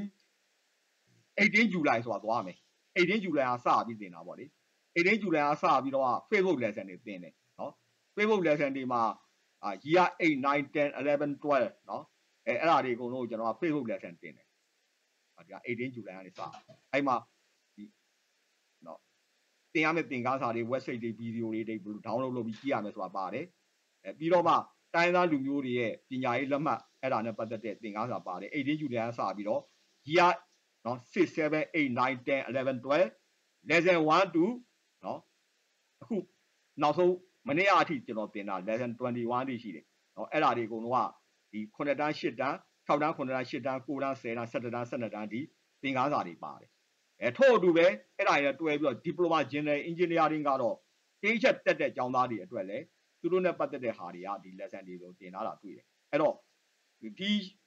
eighteen July ဆိုတာသွားမယ်eighteen July ကစပြီးတင်တာပေါ့လေeighteen July ကစပြီးတော့ Facebook lesson တွေတင်တယ်เนาะ Facebook lesson တွေမှာ year eight nine ten eleven twelve เนาะအဲအဲ့ဒါတွေအကုန်လုံးကိုကျွန်တော်က Facebook lesson တင်တယ်ဒီကeighteen July ကနေစအဲ့မှာဒီเนาะတင်ရမယ့်သင်ခန်းစာတွေ website တွေ video တွေတွေဘယ်လို download လုပ်ပြီးကြည့်ရမယ်ဆိုတာပါတယ်အဲပြီးတော့မှတိုင်းသားလူမျိုးတွေရဲ့ပညာရေးလက်မှတ်အဲ့ဒါနဲ့ပတ်သက်တဲ့သင်ခန်းစာပါတယ်eighteen July ကစပြီးတော့ year เนาะsix seven eight nine ten eleven twelve lesson one to เนาะအခုနောက်ဆုံးမနေ့အထိကျွန်တော်တင်တာ lesson twenty-one တိရှိတယ်เนาะအဲ့ဒါတွေအကုန်လုံးကဒီခုနှစ်တန်းရှစ်တန်းခြောက်တန်းခုနှစ်တန်းရှစ်တန်းကိုးတန်းဆယ်တန်းဆယ်တန်းဆယ်နှစ်တန်းဒီသင်ခန်းစာတွေပါတယ်အဲထို့အတူပဲအဲ့ဒါတွေတွဲပြီးတော့ diploma general engineering ကတော့တင်းချက်တက်တဲ့ကျောင်းသားတွေအတွက်လည်းသူတို့နဲ့ပတ်သက်တဲ့ဟာတွေကဒီ lesson တွေကိုတင်ထားတာတွေ့တယ်အဲ့တော့ဒီ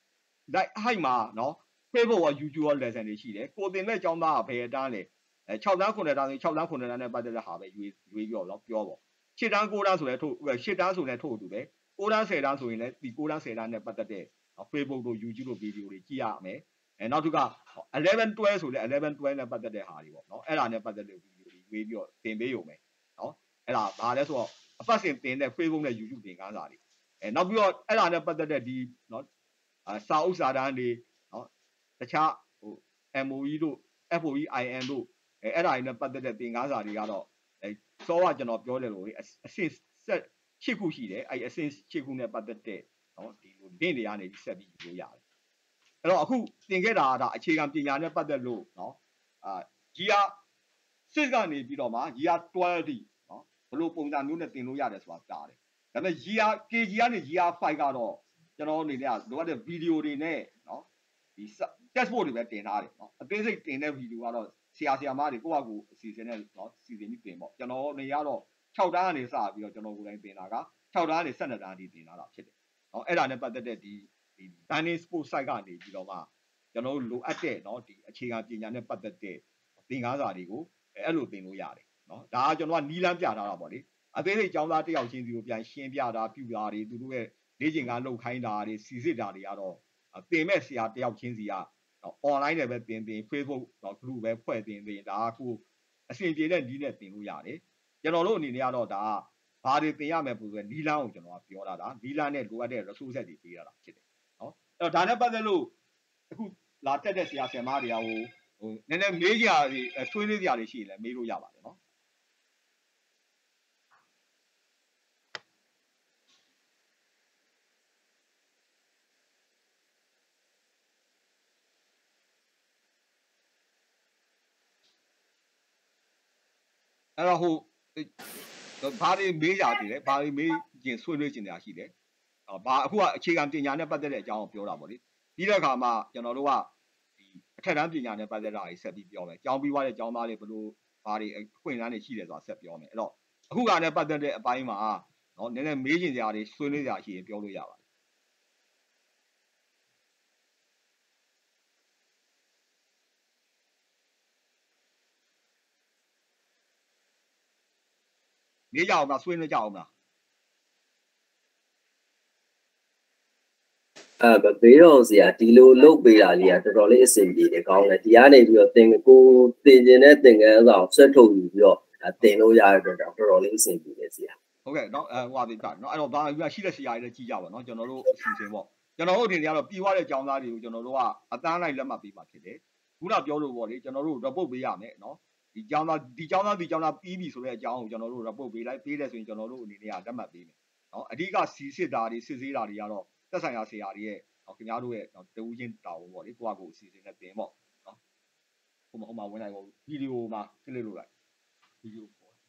like height မှာเนาะ Facebook ရော YouTube ရော lesson တွေရှိတယ်ကိုတင်တဲ့ကျောင်းသားကဘယ်အတန်းလဲအဲခြောက်တန်းခုနှစ်တန်းဆိုခြောက်တန်းခုနှစ်တန်းနဲ့ပတ်သက်တဲ့ဟာပဲရွေးရွေးပြီးတော့ပြောပေါ့ရှစ်တန်းကိုးတန်းဆိုလည်းထို့ရှစ်တန်းဆိုလည်းထို့အတူပဲကိုးတန်းဆယ်တန်းဆိုရင်လည်းဒီကိုးတန်းဆယ်တန်းနဲ့ပတ်သက်တဲ့ Facebook တို့ YouTube တို့ဗီဒီယိုတွေကြည့်ရမယ်အဲနောက်တစ်ခါeleven twelveဆိုလည်းeleven twelveနဲ့ပတ်သက်တဲ့ဟာတွေပေါ့နော်အဲ့ဒါနဲ့ပတ်သက်တဲ့ဗီဒီယိုတွေရွေးပြီးတော့သင်ပေးရုံပဲနော်အဲ့ဒါဘာလဲဆိုတော့အပတ်စဉ်သင်တဲ့ Facebook နဲ့ YouTube သင်ခန်းစာတွေအဲနောက်ပြီးတော့အဲ့ဒါနဲ့ပတ်သက်တဲ့ဒီနော်စာအုပ်စာတမ်းတွေနော်တခြားဟို M O E တို့ F O E I N တို့အဲအဲ့ဒါတွေနဲ့ပတ်သက်တဲ့သင်ခန်းစာတွေကတော့အဲစောကကျွန်တော်ပြောတယ်လို့အဆင့်ဆက်ရှစ်ခုရှိတယ်အဲ့အဆင့်ရှစ်ခုနဲ့ပတ်သက်တဲ့နော်ဒီလို link တွေကနေဆက်ပြီးယူလို့ရတယ်အဲ့တော့အခုသင်ခဲ့တာကဒါအခြေခံပညာနဲ့ပတ်သက်လို့နော်အာ year six ကနေပြီးတော့မှ year twelve တိနော်ဘယ်လိုပုံစံမျိုးနဲ့သင်လို့ရတယ်ဆိုတာကြားတယ်ဒါပေမဲ့ year K G ကနေ year five ကတော့ကျွန်တော်အနေနဲ့ကလိုအပ်တဲ့ဗီဒီယိုတွေနဲ့နော်ဒီ textbook တွေပဲတင်ထားတယ်နော်အသေးစိတ်တင်တဲ့ဗီဒီယိုကတော့ဆရာဆရာမတွေကိုယ့်အကူအစီအစဉ်နဲ့နော်စီစဉ်ပြီးတင်ပေါ့ကျွန်တော်နေရတော့ခြောက်တန်းကနေစပြီးတော့ကျွန်တော်ကိုယ်တိုင်တင်တာကခြောက်တန်းကနေဆယ်နှစ်တန်းအထိတင်လာတာဖြစ်တယ်နော်အဲ့ဒါနဲ့ပတ်သက်တဲ့ဒီဒီ Dynamic Sport Site ကနေပြီးတော့မှကျွန်တော်တို့လိုအပ်တဲ့နော်ဒီအခြေခံပညာနဲ့ပတ်သက်တဲ့သင်ခန်းစာတွေကိုအဲ့လိုသင်လို့ရတယ်နော်ဒါကကျွန်တော်ကနီးလန်းပြထားတာပေါ့လေအသေးစိတ်ကျောင်းသားတယောက်ချင်းစီကိုပြန်ရှင်းပြတာပြတာတွေသူတို့ရဲ့လေ့ကျင့်ခန်းလုပ်ခိုင်းတာတွေစီစစ်တာတွေကတော့သင်မဲ့ဆရာတယောက်ချင်းစီကနော် online နဲ့ပဲသင်သင် Facebook နော် group ပဲဖွဲ့သင်သင်ဒါကကိုအဆင်ပြေတဲ့နည်းနဲ့သင်လို့ရတယ်ကျွန်တော်တို့အနေနဲ့ကတော့ဒါဘာတွေသင်ရမယ်ပုံစံနီးလန်းကိုကျွန်တော်ကပြောတာဒါနီးလန်းနဲ့လိုအပ်တဲ့ resource တွေပေးရတာဖြစ်တယ်နော်အဲ့တော့ဒါနဲ့ပတ်သက်လို့အခုလာတက်တဲ့ဆရာဆရာမတွေကဟိုဟိုနည်းနည်းမေးကြတွေဆွေးနွေးကြတွေရှိရင်လည်းမေးလို့ရပါတယ်နော်အဲ့တော့ဟိုဘာတွေမေးကြတယ်လဲဘာတွေမေးကျင်ဆွေးနွေးကျင်တာရှိတယ်အော်ဘာအခုကအခြေခံပညာနဲ့ပတ်သက်တဲ့အကြောင်းကိုပြောတာပေါ့လေပြီးတဲ့အခါမှာကျွန်တော်တို့ကဒီအထက်တန်းပညာနဲ့ပတ်သက်တာတွေဆက်ပြီးပြောမယ်ကျောင်းပြီးွားတဲ့ကျောင်းသားတွေဘယ်လိုဘာတွေအခွင့်အလမ်းတွေရှိတယ်ဆိုတာဆက်ပြောမယ်အဲ့တော့အခုကလည်းပတ်သက်တဲ့အပိုင်းမှာနော်နည်းနည်းမေးချင်ကြရတယ်ဆွေးနွေးကြရှိရင်ပြောလို့ရပါတယ်မေးကြအောင်လားဆွေးနွေးကြအောင်လားအဲဘေးတော့ဆရာဒီလိုလုတ်ပေးတာလေးကတော်တော်လေးအဆင်ပြေတယ်ကောင်းတယ်ဒီကနေပြီးတော့တင်ကိုတင်ကျင်တဲ့တင်ကန်းဆောင်ဆွတ်ထုတ်ပြီးတော့တင်လို့ရတဲ့အတွက်တော်တော်လေးအဆင်ပြေတယ်ဆရာဟုတ်ကဲ့เนาะအဲဟိုပါပြီเนาะအဲ့တော့ဘာရှိတဲ့ဆရာတွေလည်းကြည့်ကြပါเนาะကျွန်တော်တို့အစီအစဉ်ပေါ့ကျွန်တော်တို့ဒီနေ့ကတော့ပြီးွားတဲ့ကျောင်းသားတွေကိုကျွန်တော်တို့ကအတန်းလိုက်လက်မှတ်ပေးပါဖြစ်တယ်ခုနပြောလို့ပေါ့လေကျွန်တော်တို့ report ပေးရမယ်เนาะဒီကျောင်းသားဒီကျောင်းသားဒီကျောင်းသားပြီးပြီဆိုတဲ့အကြောင်းကိုကျွန်တော်တို့ report ပေးလိုက်ပေးတယ်ဆိုရင်ကျွန်တော်တို့အနေနဲ့ကလက်မှတ်ပေးမယ်เนาะအဓိကစီစစ်တာတွေစစ်ဆေးတာတွေကတော့သက်ဆိုင်ရာဆရာတွေရဲ့ခင်ဗျားတို့ရဲ့တဦးချင်းတာဝန်ပေါ့လေကိုယ့်အကိုအစီအစဉ်နဲ့တင်ပေါ့เนาะဟိုမှာဟိုမှာဝင်လိုက်ပေါ့ဗီဒီယိုမှာခလစ်လို့လိုက်ဗီဒီယိုပေါ်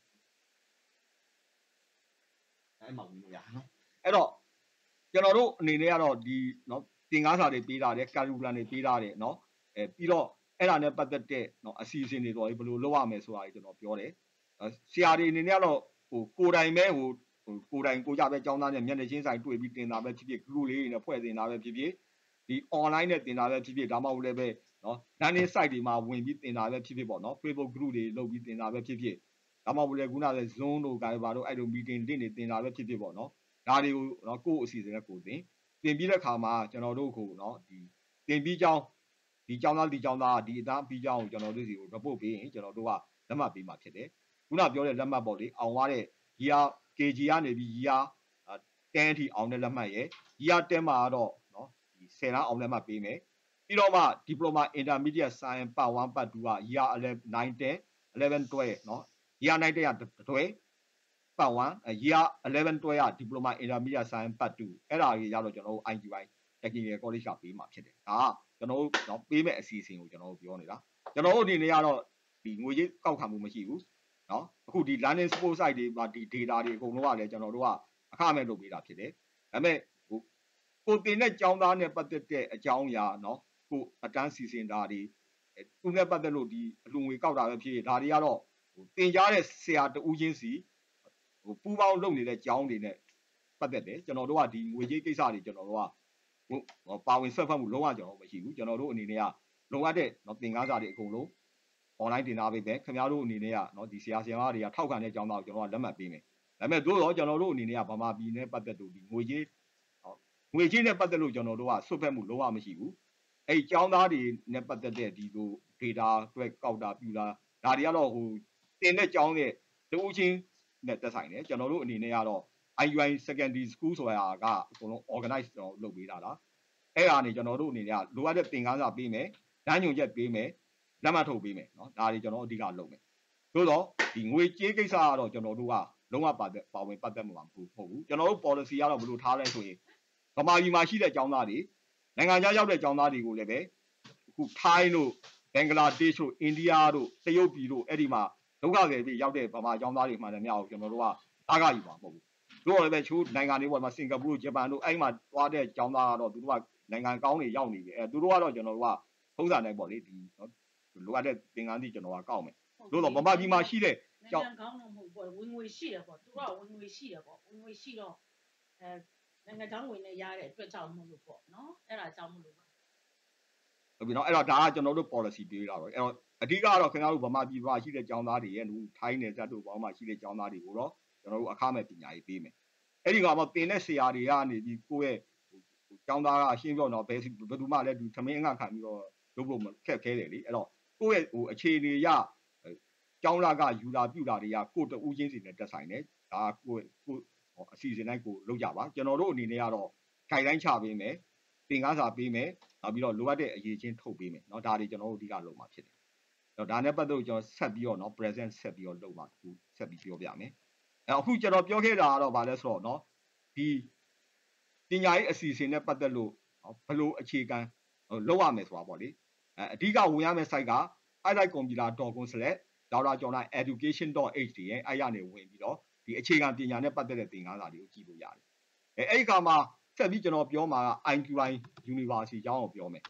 အဲ့မှာဝင်လို့ရနော်အဲ့တော့ကျွန်တော်တို့အနေနဲ့ကတော့ဒီเนาะတင်ကားစာတွေပေးတာတယ်ကာရီကူလမ်တွေပေးတာတယ်เนาะအဲပြီးတော့အဲ့ဒါနဲ့ပတ်သက်တဲ့เนาะအစီအစဉ်တွေတော့ဘယ်လိုလုပ်ရမယ်ဆိုတာကြီးကျွန်တော်ပြောတယ်ဆရာတွေအနေနဲ့ကတော့ဟိုကိုယ်တိုင်ပဲဟိုကိုယ်တိုင်ကိုကြပဲကျောင်းသားနဲ့မျက်နှာချင်းဆိုင်တွေ့ပြီးတင်တာပဲဖြစ်ဖြစ် group လေးတွေနဲ့ဖွဲ့တင်တာပဲဖြစ်ဖြစ်ဒီ online နဲ့တင်တာပဲဖြစ်ဖြစ်ဒါမှမဟုတ်လည်းပဲเนาะ landing site တွေမှာဝင်ပြီးတင်တာပဲဖြစ်ဖြစ်ပေါ့เนาะ Facebook group တွေလုပ်ပြီးတင်တာပဲဖြစ်ဖြစ်ဒါမှမဟုတ်လည်းခုနကလည်း Zoom တို့ Viber တို့အဲ့လို meeting လင့်နေတင်တာပဲဖြစ်ဖြစ်ပေါ့เนาะဒါတွေကိုเนาะကိုယ့်အစီအစဉ်နဲ့ကိုတင်တင်ပြီးတဲ့ခါမှာကျွန်တော်တို့ကိုเนาะဒီတင်ပြီးကြောင်းဒီကျောင်းသားဒီကျောင်းသားဒီအသားပြီးကြောင်းကိုကျွန်တော်တို့စီကို report ပေးရင်ကျွန်တော်တို့ကလက်မှတ်ပေးမှာဖြစ်တယ်ခုနပြောတဲ့လက်မှတ်ပေါ့လေအောင်သွားတဲ့ year K G ကနေပြီး year tenအထိအောင်တဲ့လက်မှတ်ရယ် year tenမှာတော့เนาะဒီtenတန်းအောင်လက်မှတ်ပေးမယ်ပြီးတော့မှ diploma intermediate science part one part twoက year nine ten eleven twelve เนาะ year nine tenကတွဲ part one year eleven twelveက diploma intermediate science part two အဲ့ဒါကြီးရတော့ကျွန်တော်တို့ I Q I technical college ကပေးမှာဖြစ်တယ်ဒါကကျွန်တော်တို့เนาะပေးမဲ့အစီအစဉ်ကိုကျွန်တော်တို့ပြောနေတာကျွန်တော်တို့အနေနဲ့ကတော့ဒီငွေကြေးကောက်ခံမှုမရှိဘူးเนาะအခုဒီ learning support site တွေမှာဒီ data တွေအကုန်လုံးကလည်းကျွန်တော်တို့ကအခမဲ့လုပ်ပေးတာဖြစ်တယ်ဒါပေမဲ့ဟိုကိုတင်တဲ့ကျောင်းသားနဲ့ပတ်သက်တဲ့အကြောင်းအရာเนาะကိုအတန်းစီစဉ်တာတွေသူနဲ့ပတ်သက်လို့ဒီအလူငွေကောက်တာပဲဖြစ်ဒါတွေကတော့ဟိုတင်ကြားတဲ့ဆရာတဦးချင်းစီဟိုပူပေါင်းလုပ်နေတဲ့ကျောင်းတွေနဲ့ပတ်သက်တယ်ကျွန်တော်တို့ကဒီငွေကြေးကိစ္စတွေကျွန်တော်တို့ကဟိုပါဝင်ဆက်ဖက်မှုလုံးဝကျွန်တော်မရှိဘူးကျွန်တော်တို့အနေနဲ့ကလုံအပ်တဲ့เนาะသင်ခန်းစာတွေအကုန်လုံး online တင်ထားပေးမယ်ခင်ဗျားတို့အနေနဲ့ကเนาะဒီဆရာဆရာမတွေကထောက်ခံတဲ့ကျောင်းသားကိုကျွန်တော်ကလက်မှတ်ပေးမယ်ဒါပေမဲ့တို့တော့ကျွန်တော်တို့အနေနဲ့ကဗမာပြည်နဲ့ပတ်သက်လို့ဒီငွေကြေးငွေကြေးနဲ့ပတ်သက်လို့ကျွန်တော်တို့ကဆွတ်ဖက်မှုလုံးဝမရှိဘူးအဲ့ကျောင်းသားတွေနဲ့ပတ်သက်တဲ့ဒီလို data အတွက်ကောက်တာပြူတာဒါတွေကတော့ဟိုတင်တဲ့ကျောင်းရဲ့တဦးချင်းနဲ့တက်ဆိုင်တယ်ကျွန်တော်တို့အနေနဲ့ကတော့ I U I secondary school ဆိုတာကအကုန်လုံး organize ကျွန်တော်လုပ်ပေးတာလားအဲ့ဒါနေကျွန်တော်တို့အနေနဲ့ကလိုအပ်တဲ့သင်ခန်းစာပေးမယ်လမ်းညွှန်ချက်ပေးမယ်လက်မှတ်ထုတ်ပေးမယ်เนาะဒါတွေကျွန်တော်အဓိကလုပ်မယ်သို့တော့ဒီငွေကြေးကိစ္စကတော့ကျွန်တော်တို့ကလုံးဝပါသက်ပါဝင်ပတ်သက်မှာမဟုတ်ဘူးကျွန်တော်တို့ policy ကတော့ဘယ်လိုထားလဲဆိုရင်ဗမာပြည်မှာရှိတဲ့ကျောင်းသားတွေနိုင်ငံခြားရောက်တဲ့ကျောင်းသားတွေကိုလည်းပဲအခုထိုင်းတို့ဘင်္ဂလားဒေ့ရှ်တို့အိန္ဒိယတို့တရုတ်ပြည်တို့အဲ့ဒီမှာဒုက္ခသည်တွေရောက်တဲ့ဗမာကျောင်းသားတွေမှန်တယ်များကိုကျွန်တော်တို့ကအားကယူပါမဟုတ်ဘူးတို့လည်းပဲချိုးနိုင်ငံတွေပေါ်မှာစင်ကာပူဂျပန်တို့အဲ့မှာသွားတဲ့ကျောင်းသားကတော့သူတို့ကနိုင်ငံကောင်းတွေရောက်နေတယ်အဲသူတို့ကတော့ကျွန်တော်တို့ကထုံးစံတိုင်းပေါ့လေဒီလိုအပ်တဲ့သင်္ကန်းစီကျွန်တော်ကကောက်မယ်လို့တော့ဗမာပြည်မှာရှိတဲ့ကျောင်းကောင်းတော့မဟုတ်ဘူးဝင်ငွေရှိတယ်ပေါ့သူကဝင်ငွေရှိတယ်ပေါ့ဝင်ငွေရှိတော့အဲနိုင်ငံကျောင်းဝင်နဲ့ရတဲ့အတွက်ကြောင့်မလို့ပေါ့နော်အဲ့ဒါကြောင့်မလို့ပါဟုတ်ပြီနော်အဲ့တော့ဒါကကျွန်တော်တို့ policy ပေးတာတော့အဲ့တော့အဓိကတော့ခင်ဗျားတို့ဗမာပြည်မှာရှိတဲ့ကျောင်းသားတွေရဲ့ထိုင်းနယ်စပ်တို့ဘောင်းမှာရှိတဲ့ကျောင်းသားတွေကိုတော့ကျွန်တော်တို့အခမဲ့ပညာရေးပေးမယ်အဲ့ဒီကောင်မှတင်တဲ့ဆရာတွေကနေပြီးကိုယ့်ရဲ့ကျောင်းသားကရှင်းပြောတော့ဘယ်ဘယ်သူမှလည်းဒီသမင်းအငှခံပြီးတော့လုပ်ဖို့ခက်ခဲတယ်လေအဲ့တော့ကိုယ့်ရဲ့ဟိုအခြေအနေရကျောင်းလာကယူလာပြူတာတွေကကိုယ့်တူးချင်းစီနဲ့တက်ဆိုင်တယ်ဒါကိုယ့်ကိုယ့်အစီအစဉ်တိုင်းကိုလုပ်ကြပါကျွန်တော်တို့အနေနဲ့ကတော့ခိုင်တိုင်းချပေးမယ်သင်ခန်းစာပေးမယ်နောက်ပြီးတော့လိုအပ်တဲ့အရေးချင်းထုတ်ပေးမယ်เนาะဒါတွေကျွန်တော်တို့အဓိကလုပ်မှာဖြစ်တယ်အဲ့တော့ဒါနဲ့ပတ်သက်လို့ကျွန်တော်ဆက်ပြီးတော့เนาะ present ဆက်ပြီးတော့လုပ်မှာအခုဆက်ပြီးပြောပြမယ်အဲ့အခုကျွန်တော်ပြောခဲ့တာကတော့ဗာလဲဆိုတော့เนาะဒီပညာရေးအစီအစဉ်နဲ့ပတ်သက်လို့ဘယ်လိုအခြေခံလုပ်ရမယ်ဆိုတာပေါ့လေအဲအဓိကဝင်ရမယ့် site က i like computer dot com slash ဒေါက်တာကျော်နိုင် education dot h d ရဲ့အဲ့ရနေဝင်ပြီးတော့ဒီအခြေခံပညာနဲ့ပတ်သက်တဲ့သင်ခန်းစာတွေကိုကြည့်လို့ရတယ်အဲအဲ့ဒီခါမှာဆက်ပြီးကျွန်တော်ပြောမှာက I Q I University ကျောင်းကိုပြောမယ်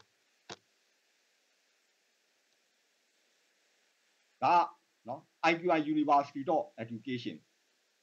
ဒါเนาะ I Q I University dot education ကျွန်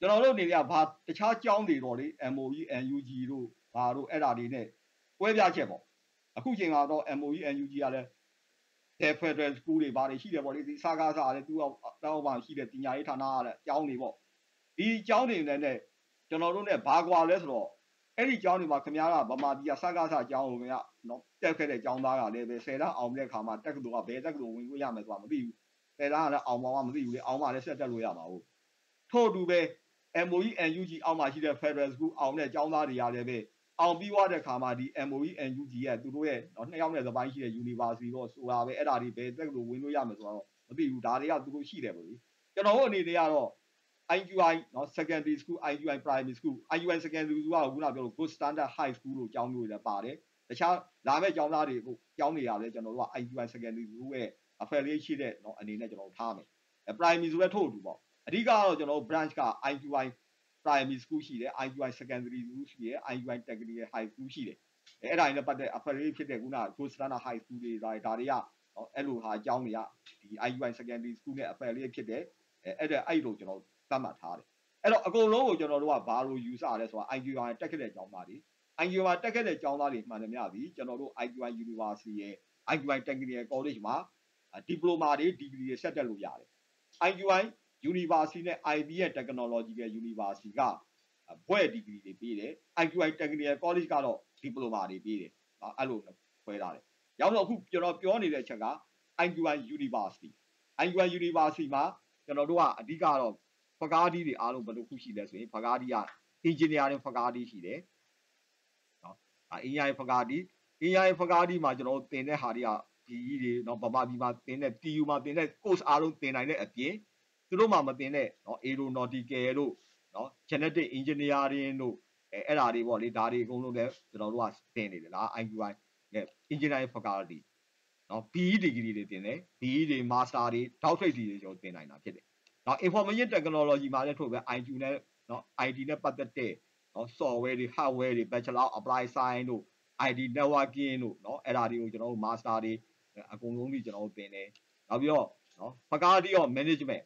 ကျွန်တော်တို့နေရဘာတခြားကြောင်းတွေတော့လေ M O E N U G တို့ဘာတို့အဲ့ဒါတွေနဲ့ပွဲပြချက်ပေါ့အခုချိန်ကတော့ M O E N U G ကလည်း Federal School တွေဘာတွေရှိတယ်ပေါ့လေဒီစကားစားလည်းသူ့အောက်တောင်းပါရှိတဲ့ပညာရေးဌာနကလည်းကျောင်းတွေပေါ့ဒီကျောင်းတွေနဲ့ကျွန်တော်တို့နဲ့ဘာကွာလဲဆိုတော့အဲ့ဒီကျောင်းတွေမှာခင်ဗျားကဗမာပြည်ကစကားစားကျောင်းကိုခင်ဗျာနော်တက်ခဲ့တဲ့ကျောင်းသားကလည်းပဲဆယ်တန်းအောင်တဲ့ခါမှာတက်ကတူကဘယ်တက်ကတူဝင်ခွင့်ရမယ်ဆိုတာမသိဘူးဆယ်တန်းကလည်းအောင်ပါမှမသိဘူးလေအောင်မှလည်းဆက်တက်လို့ရပါဘူးထို့တူပဲ M O E N U G အောက်မှာရှိတဲ့ Federal School အောင်တဲ့ကျောင်းသားတွေရတယ်ပဲအောင်ပြီးသွားတဲ့ခါမှာဒီ M O E N U G ရဲ့သူတို့ရဲ့နော်နှစ်ယောက်နဲ့သပိုင်းရှိတဲ့ University တော့ဆိုတာပဲအဲ့ဒါတွေပဲတက်ကတူဝင်လို့ရမယ်ဆိုတော့မသိဘူးဒါတွေကသူတို့ရှိတယ်ပေါ့လေကျွန်တော်တို့အနေနဲ့ကတော့ I Q I နော် secondary school I Q I primary school I Q I secondary school ကခုနပြောလို့ good standard high school လို့ကျောင်းမျိုးတွေလည်းပါတယ်တခြားလာမဲ့ကျောင်းသားတွေကိုကျောင်းနေရလဲကျွန်တော်တို့က I Q I secondary school ရဲ့ affiliate ရှိတဲ့နော်အနေနဲ့ကျွန်တော်ထားမယ် primary ဆိုလည်းထို့တူပေါ့အဓိကတော့ကျွန်တော်တို့ branch က I Q I primary school ရှိတယ် I Q I secondary school ရှိတယ် I Q I technical high school ရှိတယ်အဲ့ဒါတွေနဲ့ပတ်သက် affiliate ဖြစ်တဲ့ခုန good standard high school တွေဒါဒါတွေကနော်အဲ့လိုဟာအကြောင်းတွေကဒီ I Q I secondary school နဲ့ affiliate ဖြစ်တဲ့အဲ့ဒါအဲ့လိုကျွန်တော်သတ်မှတ်ထားတယ်အဲ့တော့အကုန်လုံးကိုကျွန်တော်တို့ကဘာလို့ယူဆရလဲဆိုတာ I Q I တက်ခဲ့တဲ့ကျောင်းသားတွေ I Q I တက်ခဲ့တဲ့ကျောင်းသားတွေမှန်တယ်များပြီကျွန်တော်တို့ I Q I University ရဲ့ I Q I Technical College မှာ diploma တွေ degree တွေဆက်တက်လို့ရတယ် I Q I University နဲ့ I B ရဲ့ Technological University ကဘွဲ့ degree တွေပေးတယ် I Q I Technical College ကတော့ diploma တွေပေးတယ်အဲ့လိုခွဲထားတယ်ရောက်တော့အခုကျွန်တော်ပြောနေတဲ့အချက်က I Q I University I Q I University မှာကျွန်တော်တို့ကအဓိကတော့faculty တွေအားလုံးဘယ်လိုခုရှိလဲဆိုရင် faculty က engineering faculty ရှိတယ်နော် engineering faculty engineering faculty မှာကျွန်တော်တို့သင်တဲ့ဟာတွေကဒီကြီးတွေနော်ဗမာပြည်မှာသင်တဲ့ T U မှာသင်တဲ့ course အားလုံးသင်နိုင်တဲ့အပြင်သူတို့မှမသင်တဲ့နော် aeronautical တို့နော် genetic engineering တို့အဲအဲ့ဒါတွေပေါ့လေဒါတွေအကုန်လုံးလည်းကျွန်တော်တို့ကသင်နေတယ်လား I Q I နဲ့ engineering faculty နော် B E degree တွေသင်တယ် B E တွေ master တွေ doctorate တွေကျွန်တော်သင်နိုင်တာဖြစ်တယ်နော် information technology မှာလည်းထို့ပဲ I Q နဲ့နော် I T နဲ့ပတ်သက်တဲ့နော် software တွေ hardware တွေ bachelor apply science တို့ I T networking တို့နော်အဲ့ဒါတွေကိုကျွန်တော်တို့ master တွေအကုန်လုံးကြီးကျွန်တော်တို့သင်တယ်နောက်ပြီးတော့နော် faculty of management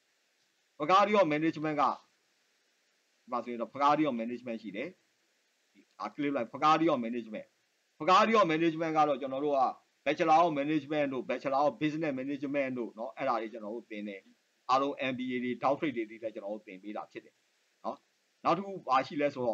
faculty of management ကဒီမှာဆိုရင်တော့ faculty of management ရှိတယ်ဒီ clip like faculty of management faculty of management ကတော့ကျွန်တော်တို့က bachelor of management တို့ bachelor of business management တို့နော်အဲ့ဒါတွေကျွန်တော်တို့သင်တယ်အားလုံး M B A တွေ doctorate တွေလည်းကျွန်တော်တို့သင်ပေးတာဖြစ်တယ်နော်နောက်တစ်ခုဘာရှိလဲဆိုတော့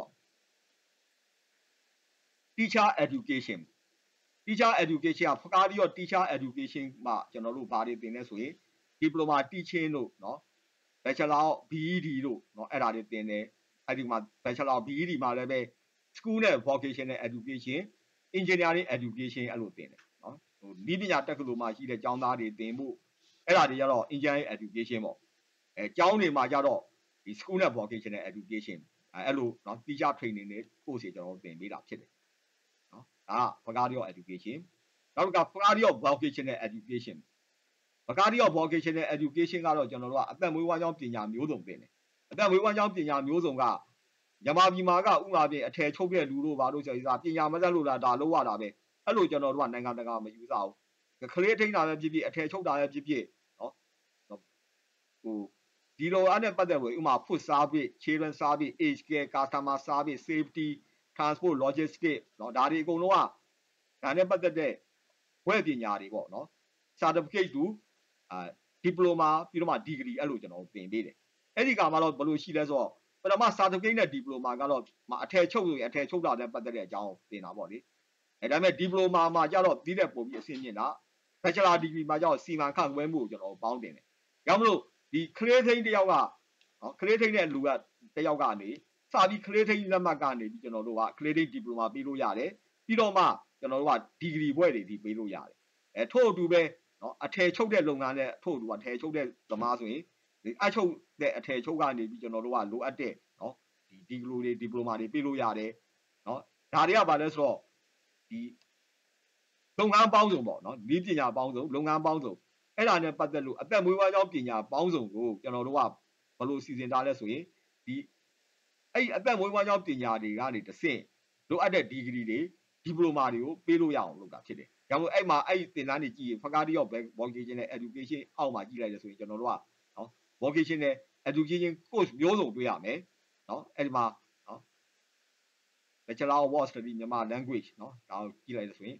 teacher education teacher education က faculty of teacher education မှာကျွန်တော်တို့ဘာတွေသင်လဲဆိုရင် diploma teaching တို့နော် bachelor of B E D တို့နော်အဲ့ဒါတွေသင်တယ်အဲ့ဒီမှာ bachelor B E D မှာလည်းပဲ school နဲ့ vocational education engineering education အဲ့လိုသင်တယ်နော်ဟိုဤပညာတက္ကသိုလ်မှာရှိတဲ့ကျောင်းသားတွေသင်ဖို့အဲ့ဒါတွေကျတော့ engineering education ပေါ့အဲကျောင်းတွေမှာကျတော့ဒီ school နဲ့ vocational education အဲ့လိုနော် teacher training တွေ course တွေကျွန်တော်တို့သင်ပေးတာဖြစ်တယ်နော်ဒါက faculty of education နောက်တစ်ခါ faculty of vocational education faculty of vocational education ကတော့ကျွန်တော်တို့ကအသက်မွေးဝမ်းကြောင်းပညာမျိုးစုံသင်တယ်အသက်မွေးဝမ်းကြောင်းပညာမျိုးစုံကမြန်မာပြည်မှာကဥပမာပြင်အထည်ချုပ်တဲ့လူတို့ဘာလို့ဆိုရင်ပညာမတတ်လို့လားဒါလို့ရတာပဲအဲ့လိုကျွန်တော်တို့ကနိုင်ငံတကာမယူဆဘူးကလေးထိန်းတာပဲဖြစ်ဖြစ်အထည်ချုပ်တာပဲဖြစ်ဖြစ်နော်ဟိုဒီလိုအဲ့နဲ့ပတ်သက်လို့ဥပမာ food service children service age care customer service safety transport logistics နော်ဒါတွေအကုန်လုံးကဒါနဲ့ပတ်သက်တဲ့ဘွဲ့ပညာတွေပေါ့နော် certificate တူအာ diploma ပြီးတော့မှ degree အဲ့လိုကျွန်တော်သင်ပေးတယ်အဲ့ဒီကမှတော့ဘယ်လိုရှိလဲဆိုတော့ပထမ certificate နဲ့ diploma ကတော့အထည်ချုပ်ဆိုရင်အထည်ချုပ်တာနဲ့ပတ်သက်တဲ့အကြောင်းသင်တာပေါ့လေအဲဒါပေမဲ့ diploma မှာကျတော့ပြီးတဲ့ပုံပြီးအဆင့်မြင့်တာ bachelor degree မှာကျတော့စီမံခန့်ခွဲမှုကိုကျွန်တော်ပေါင်းတင်တယ်။ကြောင့်မလို့ဒီကလေးသိန်းတယောက်ကနော်ကလေးသိန်းတဲ့လူကတယောက်ကနေစပြီးကလေးသိန်းလက်မှတ်ကနေပြီးကျွန်တော်တို့ကကလေးသိန်း diploma ပြီးလို့ရတယ်ပြီးတော့မှကျွန်တော်တို့က degree ဘွဲ့တွေဒီပေးလို့ရတယ်။အဲထို့အတူပဲနော်အထည်ချုပ်တဲ့လုပ်ငန်းနဲ့ထို့အတူကအထည်ချုပ်တဲ့သမားဆိုရင်ဒီအချုပ်တဲ့အထည်ချုပ်ကနေပြီးကျွန်တော်တို့ကလိုအပ်တဲ့နော်ဒီဒီလိုတွေ diploma တွေပေးလို့ရတယ်နော်ဒါတွေကဘာလဲဆိုတော့ဒီလုပ်ငန်းပေါင်းစုံပေါ့နော်ဒီပညာပေါင်းစုံလုပ်ငန်းပေါင်းစုံအဲ့ဒါနဲ့ပတ်သက်လို့အသက်မွေးဝမ်းကြောင်းပညာပေါင်းစုံကိုကျွန်တော်တို့ကဘယ်လိုစီစဉ်ထားလဲဆိုရင်ဒီအဲ့အသက်မွေးဝမ်းကြောင်းပညာတွေကနေတစ်ဆင့်လိုအပ်တဲ့ degree တွေ diploma တွေကိုပေးလို့ရအောင်လုပ်တာဖြစ်တယ်။ဒါကြောင့်အဲ့မှာအဲ့သင်တန်းတွေကြည့်ရင် faculty of vocational education အောက်မှာကြည့်လိုက်ရဆိုရင်ကျွန်တော်တို့ကနော် vocational education course မျိုးစုံတွေ့ရမယ်နော်အဲ့ဒီမှာနော် Bachelor of World Study မြန်မာ language နော်ဒါကိုကြည့်လိုက်လို့ဆိုရင်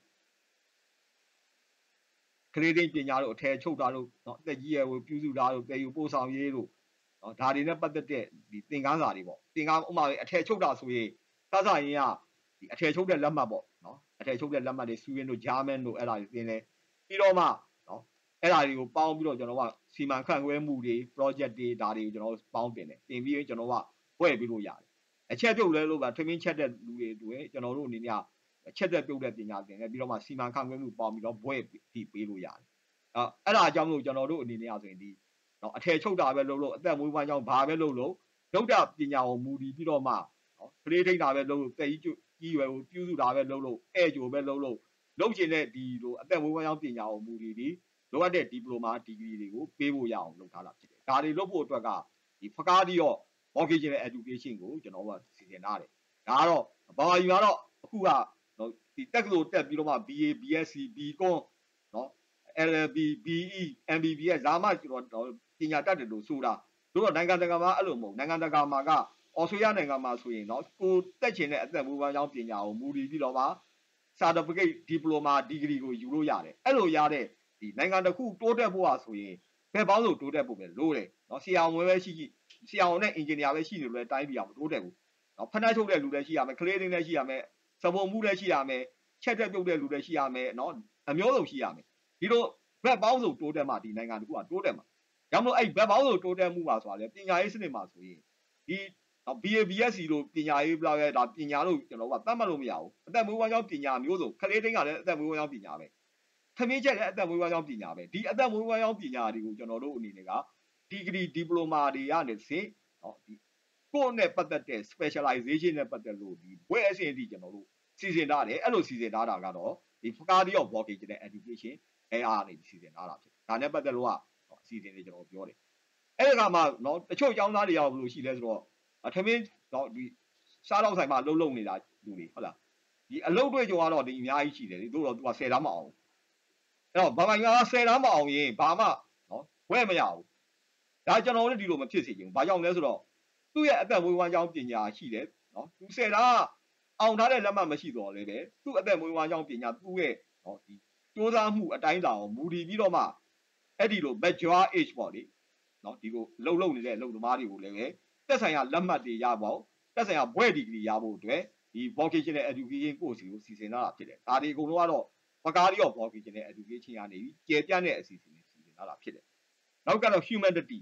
grading ပညာတို့အထည်ချုပ်တာတို့နော်အသက်ကြီးရွယ်ကိုပြုစုတာတို့တည်ယူပို့ဆောင်ရေးတို့နော်ဒါတွေနဲ့ပတ်သက်တဲ့ဒီသင်ခန်းစာတွေပေါ့သင်ခန်းဥပမာအထည်ချုပ်တာဆိုရင်စစရင်ကဒီအထည်ချုပ်တဲ့လက်မှတ်ပေါ့နော်အထည်ချုပ်တဲ့လက်မှတ်တွေ Sweden တို့ German တို့အဲ့ဒါတွေသင်တယ်ပြီးတော့မှနော်အဲ့ဒါတွေကိုပေါင်းပြီးတော့ကျွန်တော်ကစီမံခန့်ခွဲမှုတွေ project တွေဒါတွေကိုကျွန်တော်ပေါင်းတင်တယ်တင်ပြီးကျွန်တော်ကဘွဲ့ပြီးလို့ရတယ်အချက်ပြုတ်လဲလို့ကထမင်းချက်တဲ့လူတွေတွေကျွန်တော်တို့အနေနဲ့ချက်တဲ့ပြုတ်တဲ့ပညာသင်တယ်ပြီးတော့မှစီမံခန့်ခွဲမှုပေါင်းပြီးတော့ဘွဲ့ပြီးပေးလို့ရတယ်အဲ့ဒါအကြောင်းလို့ကျွန်တော်တို့အနေနဲ့ဆိုရင်ဒီနော်အထည်ချုပ်တာပဲလုပ်လို့အသက်မွေးဝမ်းကြောင်းဘာပဲလုပ်လို့ဒုက္ခပညာကိုမူတည်ပြီးတော့မှနော်ပရိထိတ်တာပဲလုပ်လို့တက်ကြီးကြီးရွယ်ကိုပြုစုတာပဲလုပ်လို့အဲ့ကြိုပဲလုပ်လို့လုပ်ချင်တဲ့ဒီလိုအသက်မွေးဝမ်းကြောင်းပညာကိုမူတည်ပြီးလိုအပ်တဲ့ဒီပလိုမာဒီဂရီတွေကိုပေးဖို့ရအောင်လုပ်ထားတာဖြစ်တယ်ဒါတွေလုပ်ဖို့အတွက်ကဒီဖကားဒီရော vocational education ကိုကျွန်တော်ကစီစဉ်ထားတယ်ဒါကတော့ဘာမှယူရတော့အခုကနော်ဒီတက်ကလို့တက်ပြီးတော့မှ B A B S C B Com နော် L L B B E M B B S ဒါမှကျွန်တော်ပညာတတ်တယ်လို့ဆိုတာတို့တော့နိုင်ငံတကာမှာအဲ့လိုမဟုတ်နိုင်ငံတကာမှာကအော်စတြေးလျနိုင်ငံမှာဆိုရင်နော်ကိုတက်ချင်တဲ့အသက်မွေးဝမ်းကြောင်းပညာကိုမူတည်ပြီးတော့မှ certificate diploma degree ကိုယူလို့ရတယ်အဲ့လိုရတဲ့ဒီနိုင်ငံတစ်ခုတိုးတက်ဖို့อ่ะဆိုရင်ဘယ်ပေါင်းလို့တိုးတက်ဖို့ပဲလို့တယ်เนาะဆရာဝန်ပဲရှိရှိဆရာဝန်နဲ့ engineer ပဲရှိနေလို့လဲတိုင်းပြည်အောင်တိုးတက်ဘူးเนาะဖက်နှက်ထုတ်တဲ့လူလည်းရှိရမယ် cleaning လည်းရှိရမယ်စပုံမှုလည်းရှိရမယ်ချက်တက်ပြုတ်တဲ့လူလည်းရှိရမယ်เนาะအမျိုးစုံရှိရမယ်ဒီလိုဘက်ပေါင်းစုံတိုးတက်မှဒီနိုင်ငံတစ်ခုကတိုးတက်မှာကြောင့်မို့အဲ့ဘက်ပေါင်းစုံတိုးတက်မှုပါဆိုတာလေပညာရေးစနစ်မှာဆိုရင်ဒီ B A B S C လို့ပညာရေးပြလဲဒါပညာလို့ကျွန်တော်ကသတ်မှတ်လို့မရဘူးအသက်မွေးဝမ်းကြောင်းပညာမျိုးစုံ cleaning ကလည်းအသက်မွေးဝမ်းကြောင်းပညာပဲခမင်းချက်တဲ့အသက်မွေးဝမ်းကြောင်းပညာပဲဒီအသက်မွေးဝမ်းကြောင်းပညာတွေကိုကျွန်တော်တို့အနေနဲ့က degree diploma တွေရနေစင်เนาะဒီကိုယ့်နဲ့ပတ်သက်တဲ့ specialization နဲ့ပတ်သက်လို့ဒီဘွဲ့အဆင့်အထိကျွန်တော်တို့စီစဉ်ထားတယ်အဲ့လိုစီစဉ်ထားတာကတော့ဒီ faculty of vocational education အဲအားနေစီစဉ်ထားတာဖြစ်ဒါနဲ့ပတ်သက်လို့ကအစီအစဉ်တွေကျွန်တော်ပြောတယ်အဲ့ဒီကမှเนาะတချို့အကြောင်းသားတွေရောက်ဘယ်လိုရှိလဲဆိုတော့ထမင်းเนาะဒီစားတော့ဆိုင်မှာလှုပ်လှုပ်နေတာလူတွေဟုတ်လားဒီအလုပ်တွေ့ကြုံကတော့ဒီအများကြီးရှိတယ်လေတို့တော့သူကဆယ်တန်းမအောင်အဲ့တော့ဘာမှငါဆယ်တန်းမအောင်ရင်ဘာမှနော်ဝဲမရဘူးဒါကျွန်တော်တို့ဒီလိုမဖြစ်စေချင်ဘူးဘာကြောင့်လဲဆိုတော့သူ့ရဲ့အသက်မွေးဝမ်းကြောင်းပညာရှိတယ်နော်သူဆယ်တန်းအောင်ထားတဲ့လက်မှတ်မရှိတော့လေပဲသူ့အသက်မွေးဝမ်းကြောင်းပညာသူ့ရဲ့နော်ဒီစူးစမ်းမှုအတိုင်းတာကိုမူတည်ပြီးတော့မှအဲ့ဒီလို mature age ပေါ့လေနော်ဒီကိုလှုပ်လှုပ်နေတဲ့အလုပ်သမားတွေကိုလည်းပဲတက်ဆိုင်ရာလက်မှတ်တွေရပေါ့တက်ဆိုင်ရာဘွဲ့ဒီဂရီရဖို့အတွက်ဒီ vocational education course ကိုစီစဉ်ထားတာဖြစ်တယ်ဒါဒီအကုန်လုံးကတော့faculty of vocational education ကနေပြီးကျေပြန့်တဲ့အစီအစဉ်တွေစီစဉ်ထားတာဖြစ်တယ်နောက်ကတော့ humanity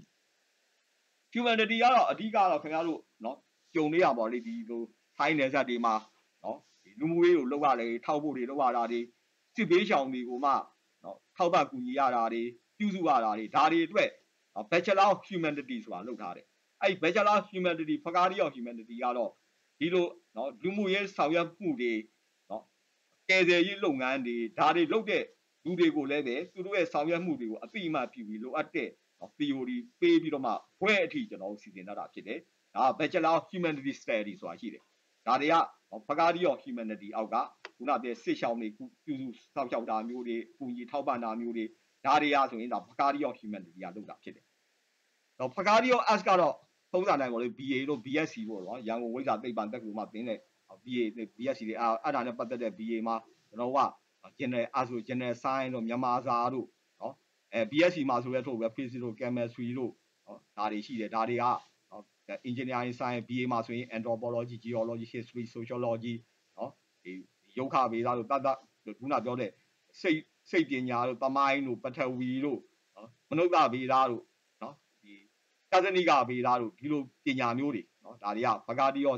humanity ကတော့အဓိကတော့ခင်ဗျားတို့เนาะကြုံနေရပါလေဒီလိုထိုင်းနယ်စပ်တွေမှာเนาะဒီလူမှုရေးကိုလောက်ရတယ်ထောက်ဖို့တွေလောက်ရတာတွေစစ်ဘေးရှောင်တွေကိုမှเนาะထောက်ပံ့ကူညီရတာတွေပြုစုရတာတွေဒါတွေအတွက် Bachelor of Humanity ဆိုတာလုပ်ထားတယ်အဲ့ Bachelor of Humanity faculty of Humanity ကတော့ဒီလိုเนาะလူမှုရေးဆောင်ရွက်မှုတွေเนาะကယ်ဆယ်ရေးလုပ်ငန်းတွေဒါတွေလုပ်တဲ့လူတွေကိုလည်းပဲသူတို့ရဲ့ဆောင်ရွက်မှုတွေကိုအတိအမှပြုပြီးလိုအပ်တဲ့ theory ပေးပြီးတော့မှဘွဲ့အထိကျွန်တော်စီစဉ်ထားတာဖြစ်တယ်ဒါ Bachelor of Humanity Study ဆိုတာရှိတယ်ဒါတွေက faculty of Humanity အောက်ကခုနပြောစစ်ရှောင်းတွေပြုစုစောင့်ရှောက်တာမျိုးတွေပူညီထောက်ပံ့တာမျိုးတွေဒါတွေရဆိုရင်ဒါ faculty of Humanity ကလုပ်တာဖြစ်တယ်တော့ faculty of Arts ကတော့သုံးစာနိုင်ပေါ့လေ B A တို့ B S C ပေါ့နော်ရန်ကုန်ဝိဇ္ဇာသိပ္ပံတက္ကသိုလ်မှာသင်တဲ့ B A B S C တွေအဲ့ဒါနဲ့ပတ်သက်တဲ့ B A မှာကျွန်တော်က general Arts ဆို general science တို့မြန်မာစာတို့နော်အဲ B S C မှာဆိုလဲထုတ်ပဲ physics တို့ chemistry တို့နော်ဒါတွေရှိတယ်ဒါတွေကနော် engineering science B A မှာဆိုရင် anthropology geology history sociology နော်ဒီရုပ်ခဗေဒတို့တတ်တခုနပြောတဲ့စိတ်စိတ်ပညာတို့သမိုင်းတို့ပထဝီတို့နော်မနုဿဗေဒတို့နော်ဒီတသနိကဗေဒတို့ဒီလိုပညာမျိုးတွေနော်ဒါတွေက faculty of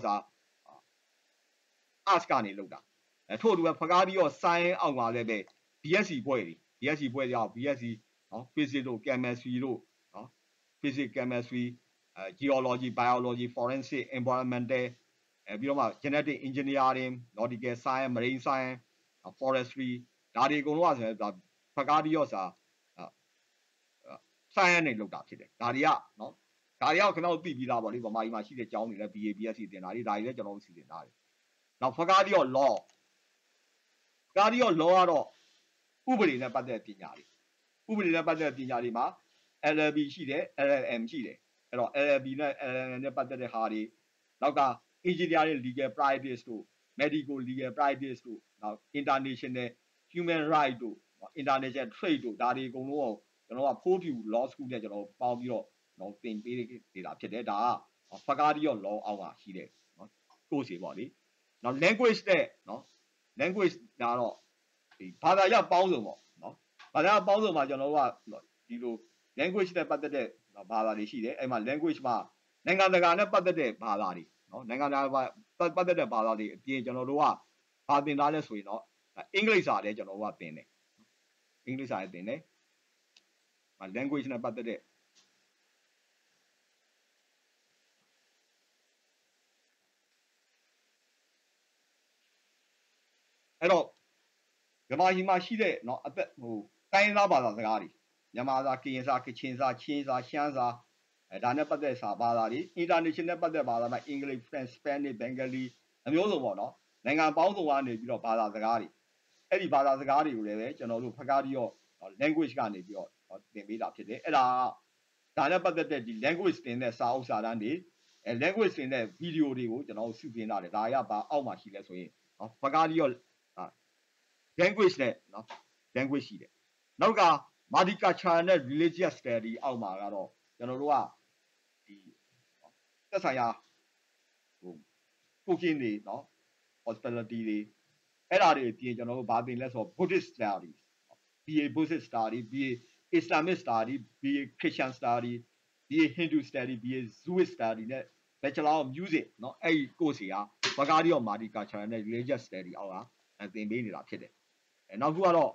Arts ကနေလောက်တာအဲထို့တူပဲ faculty of Science အောက်မှာလည်းပဲ B S C ဘွဲ့တွေ B S C ဘွဲ့ကြောင့် B S C နော် physics တို့ chemistry တို့နော် physics chemistry အဲ geology biology forensic environmental အဲပြီးတော့မှ genetic engineering nautical science marine science forestry ဒါတွေအကုန်လုံးကဆိုတော့ faculty of Science နဲ့လောက်တာဖြစ်တယ်ဒါတွေကနော်ဒါတွေကကျွန်တော်သိပြီးသားပေါ့လေဗမာပြည်မှာရှိတဲ့ကျောင်းတွေလည်း B A B S C တင်တာတွေဒါတွေလည်းကျွန်တော်တို့စီစဉ်ထားတယ်နောက် faculty of law faculty of law ကတော့ဥပဒေနဲ့ပတ်သက်တဲ့ပညာတွေဥပဒေနဲ့ပတ်သက်တဲ့ပညာတွေမှာ L L B ရှိတယ် L L M ရှိတယ်အဲ့တော့ L L B နဲ့ L L M နဲ့ပတ်သက်တဲ့ဟာတွေနောက်က engineering legal practice တို့ medical legal practice တို့နောက် international human right တို့ international trade တို့ဒါတွေအကုန်လုံးကိုကျွန်တော်က Fortune Law School နဲ့ကျွန်တော်ပေါင်းပြီးတော့ကျွန်တော်သင်ပေးနေတာဖြစ်တယ်ဒါက Faculty of Law အောက်ကရှိတဲ့နော် course တွေပေါ့လေနောက် language နဲ့နော် language ဒါတော့ဒီဘာသာရပ်ပေါင်းစုံပေါ့နော်ဘာသာရပ်ပေါင်းစုံမှာကျွန်တော်တို့ကဒီလို language နဲ့ပတ်သက်တဲ့ဘာသာတွေရှိတယ်အဲ့မှာ language မှာနိုင်ငံတကာနဲ့ပတ်သက်တဲ့ဘာသာတွေနော်နိုင်ငံတကာပတ်သက်တဲ့ဘာသာတွေအပြင်ကျွန်တော်တို့ကဘာသင်သားလဲဆိုရင်တော့အင်္ဂလိပ်စာလည်းကျွန်တော်တို့ကသင်တယ်အင်္ဂလိပ်စာလည်းသင်တယ် language နဲ့ပတ်သက်တဲ့အဲ့တော့မြန်မာပြည်မှာရှိတဲ့เนาะအသက်ဟိုတိုင်းသားဘာသာစကားတွေမြန်မာစာကရင်စာကချင်စာချင်းစာရှမ်းစာအဲဒါနဲ့ပတ်သက်စာဘာသာတွေ international ပတ်သက်ဘာသာမှာ English French Spanish Bengali အမျိုးစုံပေါ့เนาะနိုင်ငံပေါင်းစုံကနေပြီးတော့ဘာသာစကားတွေအဲ့ဒီဘာသာစကားတွေကိုလည်းပဲကျွန်တော်တို့ Faculty of Language ကနေပြီးတော့သင်ပေးတာဖြစ်တယ်အဲ့ဒါဒါနဲ့ပတ်သက်တဲ့ဒီ language သင်တဲ့စာအုပ်စာတမ်းတွေအဲ language သင်တဲ့ video တွေကိုကျွန်တော်တို့စုပြင်လာတယ်ဒါရပါအောက်မှာရှိလဲဆိုရင်เนาะ Faculty of language နဲ့เนาะ language ရှိတယ်နောက်က multicultural နဲ့ religious study အောက်မှာကတော့ကျွန်တော်တို့ကဒီသက်ဆိုင်ရာဟို cooking တွေเนาะ hospitality တွေအဲ့ဒါတွေအပြင်ကျွန်တော်တို့ဗာသင်လဲဆိုတော့ Buddhist study B A Buddhist study B A Islamic study B A Christian study B A Hindu study B A Jewish study နဲ့ Bachelor of Music เนาะအဲ့ဒီ course တွေက Faculty of Multicultural နဲ့ Religious Study အောက်ကသင်ပေးနေတာဖြစ်တယ်အဲနောက်ခုကတော့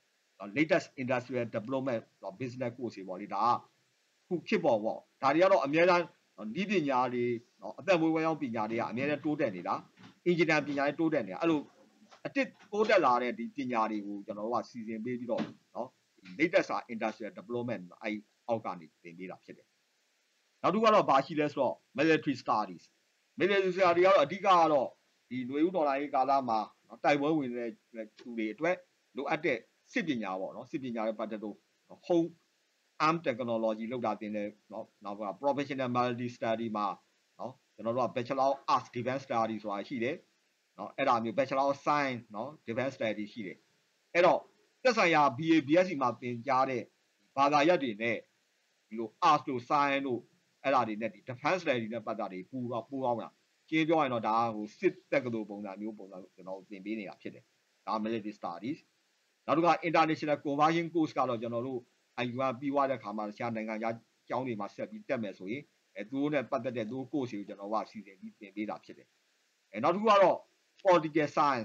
latest industrial development business course တွေပေါ့လေဒါကခုခေတ်ပေါ်ပေါ့ဒါတွေကတော့အများအားဤပညာတွေเนาะအသက်မွေးဝမ်းကြောင်းပညာတွေကအများအားတိုးတက်နေတာ engineer ပညာတွေတိုးတက်နေတာအဲ့လိုအတစ်တိုးတက်လာတဲ့ဒီပညာတွေကိုကျွန်တော်တို့ကစီစဉ်ပေးပြီးတော့เนาะ latest industrial development အဲ့အောက်ကနေသင်ပေးတာဖြစ်တယ်နောက်တစ်ခုကတော့ဘာရှိလဲဆိုတော့ military studies military studies ကတော့အဓိကကတော့ဒီຫນွေဦးတော်လိုင်းကာလမှာတိုက်ပွဲဝင်တဲ့သူတွေအတွက်လိုအပ်တဲ့စစ်ပညာပေါ့နော်စစ်ပညာရဲ့ပတ်သက်လို့ home arm technology လောက်တာတင်တယ်เนาะနောက်က professional military study မှာเนาะကျွန်တော်တို့က bachelor of arts defense study ဆိုတာရှိတယ်เนาะအဲ့ဒါမျိုး bachelor of science เนาะ defense study ရှိတယ်အဲ့တော့သက်ဆိုင်ရာ B A B S C မှာသင်ကြားတဲ့ဘာသာရပ်တွေနဲ့ဒီလို arts တို့ science တို့အဲ့ဒါတွေနဲ့ဒီ defense study နဲ့ပတ်သက်တွေပူတော့ပူအောင်လားကျင်းပြောရင်တော့ဒါဟိုစစ်တက်ကလေးပုံစံမျိုးပုံစံကျွန်တော်သင်ပေးနေတာဖြစ်တယ်ဒါ military studies နောက်တစ်ခါ international conversion course ကတော့ကျွန်တော်တို့ I U ကပြီးသွားတဲ့ခါမှာတခြားနိုင်ငံခြားကျောင်းတွေမှာဆက်ပြီးတက်မယ်ဆိုရင်အဲသူတို့နဲ့ပတ်သက်တဲ့သူတို့ course တွေကိုကျွန်တော်ကစီစဉ်ပြီးသင်ပေးတာဖြစ်တယ်အဲနောက်တစ်ခုကတော့ political science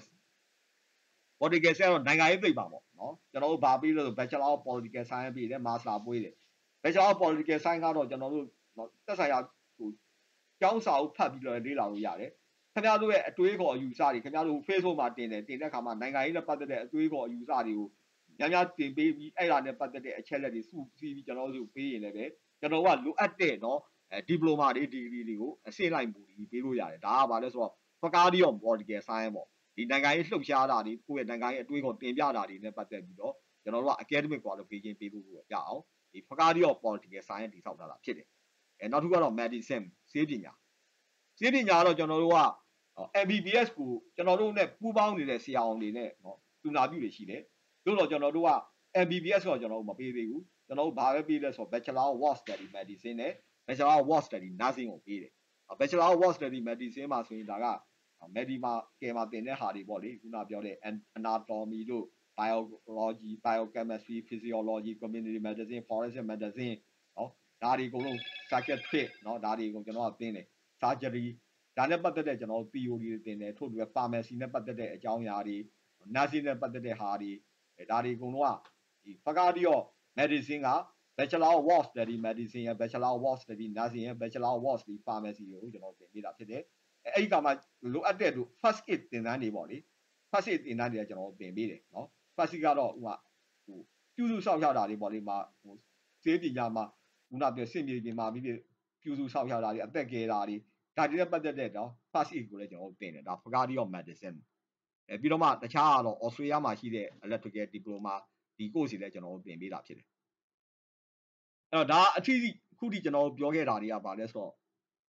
political science တော့နိုင်ငံရေးသိပ္ပံပေါ့နော်ကျွန်တော်တို့ဗာပြီးလို့ဆို bachelor of political science ပြီးတယ် master ပွေးတယ် bachelor of political science ကတော့ကျွန်တော်တို့သက်ဆိုင်ရာဟိုကျောင်းစာအုပ်ဖတ်ပြီးတော့လေ့လာလို့ရတယ်ခင်ဗျားတို့ရဲ့အတွေးခေါ်အယူဆတွေခင်ဗျားတို့ Facebook မှာတင်တယ်တင်တဲ့အခါမှာနိုင်ငံရေးနဲ့ပတ်သက်တဲ့အတွေးခေါ်အယူဆတွေကိုများများတင်ပေးပြီးအဲ့ဒါနဲ့ပတ်သက်တဲ့အချက်လက်တွေစုစည်းပြီးကျွန်တော်တို့ပေးရင်လည်းပဲကျွန်တော်ကလိုအပ်တဲ့เนาะအဲဒီပလိုမာတွေဒီဂရီတွေကိုအဆင့်လိုက်မှုပြီးပေးလို့ရတယ်ဒါကဘာလဲဆိုတော့ Faculty of Political Science ပေါ့ဒီနိုင်ငံရေးလှုပ်ရှားတာတွေကိုယ့်ရဲ့နိုင်ငံရေးအတွေးခေါ်တင်ပြတာတွေနဲ့ပတ်သက်ပြီးတော့ကျွန်တော်တို့က academic qualification ပေးဖို့ရအောင်ဒီ Faculty of Political Science တည်ဆောက်ထားတာဖြစ်တယ်အဲနောက်တစ်ခုကတော့ medicine ဆေးပညာဆေးပညာကတော့ကျွန်တော်တို့က M B B S ကိုကျွန်တော်တို့နဲ့ပူးပေါင်းနေတဲ့ဆရာအောင်တွေနဲ့เนาะသူနာပြုတွေရှိတယ်တို့တော့ကျွန်တော်တို့က M B B S ကိုကျွန်တော်တို့မပေးသေးဘူးကျွန်တော်တို့ဘာပဲပေးလဲဆိုတော့ Bachelor of War Study Medicine နဲ့ Bachelor of War Study Nursing ကိုပေးတယ် Bachelor of War Study Medicine မှာဆိုရင်ဒါက Medical ကဲမှာသင်တဲ့ဟာတွေပေါ့လေခုနပြောတဲ့ Anatomy တို့ Biology Biochemistry Physiology Community Medicine Forensic Medicine เนาะဒါတွေအကုန်လုံး Psychiatric เนาะဒါတွေအကုန်ကျွန်တော်ကသင်တယ် Surgery ဒါနဲ့ပတ်သက်တဲ့ကျွန်တော် theory တွေသင်တယ်ထို့တူပဲ pharmacy နဲ့ပတ်သက်တဲ့အကြောင်းအရာတွေ nursing နဲ့ပတ်သက်တဲ့ဟာတွေဒါတွေအကုန်လုံးကဒီ Faculty of Medicine က Bachelor of War Study Medicine ရ Bachelor of War Study Nursing ရ Bachelor of War Study Pharmacy ကိုကျွန်တော်သင်ပေးတာဖြစ်တယ်အဲ့ဒီကမှလိုအပ်တဲ့သူ first aid သင်တန်းတွေပေါ့လေ first aid သင်တန်းတွေကျွန်တော်သင်ပေးတယ်เนาะ first aid ကတော့ဟိုဟိုပြုစုဆောက်ရှောက်တာတွေပေါ့လေမှာဟိုဆေးပညာမှာခုနပြောစစ်မြေပြင်မှာပြီးပြုစုဆောက်ရှောက်တာတွေအသက်ကယ်တာတွေဒါတွေနဲ့ပတ်သက်တဲ့เนาะ first aid ကိုလည်းကျွန်တော်သင်တယ်ဒါ Faculty of Medicine အဲပြီးတော့မှတခြားကတော့ Australia မှာရှိတဲ့ Electrical Diploma ဒီ course တွေလည်းကျွန်တော်သင်ပေးတာဖြစ်တယ်အဲ့တော့ဒါအထူးခုထိကျွန်တော်ပြောခဲ့တာတွေကပါလဲဆိုတော့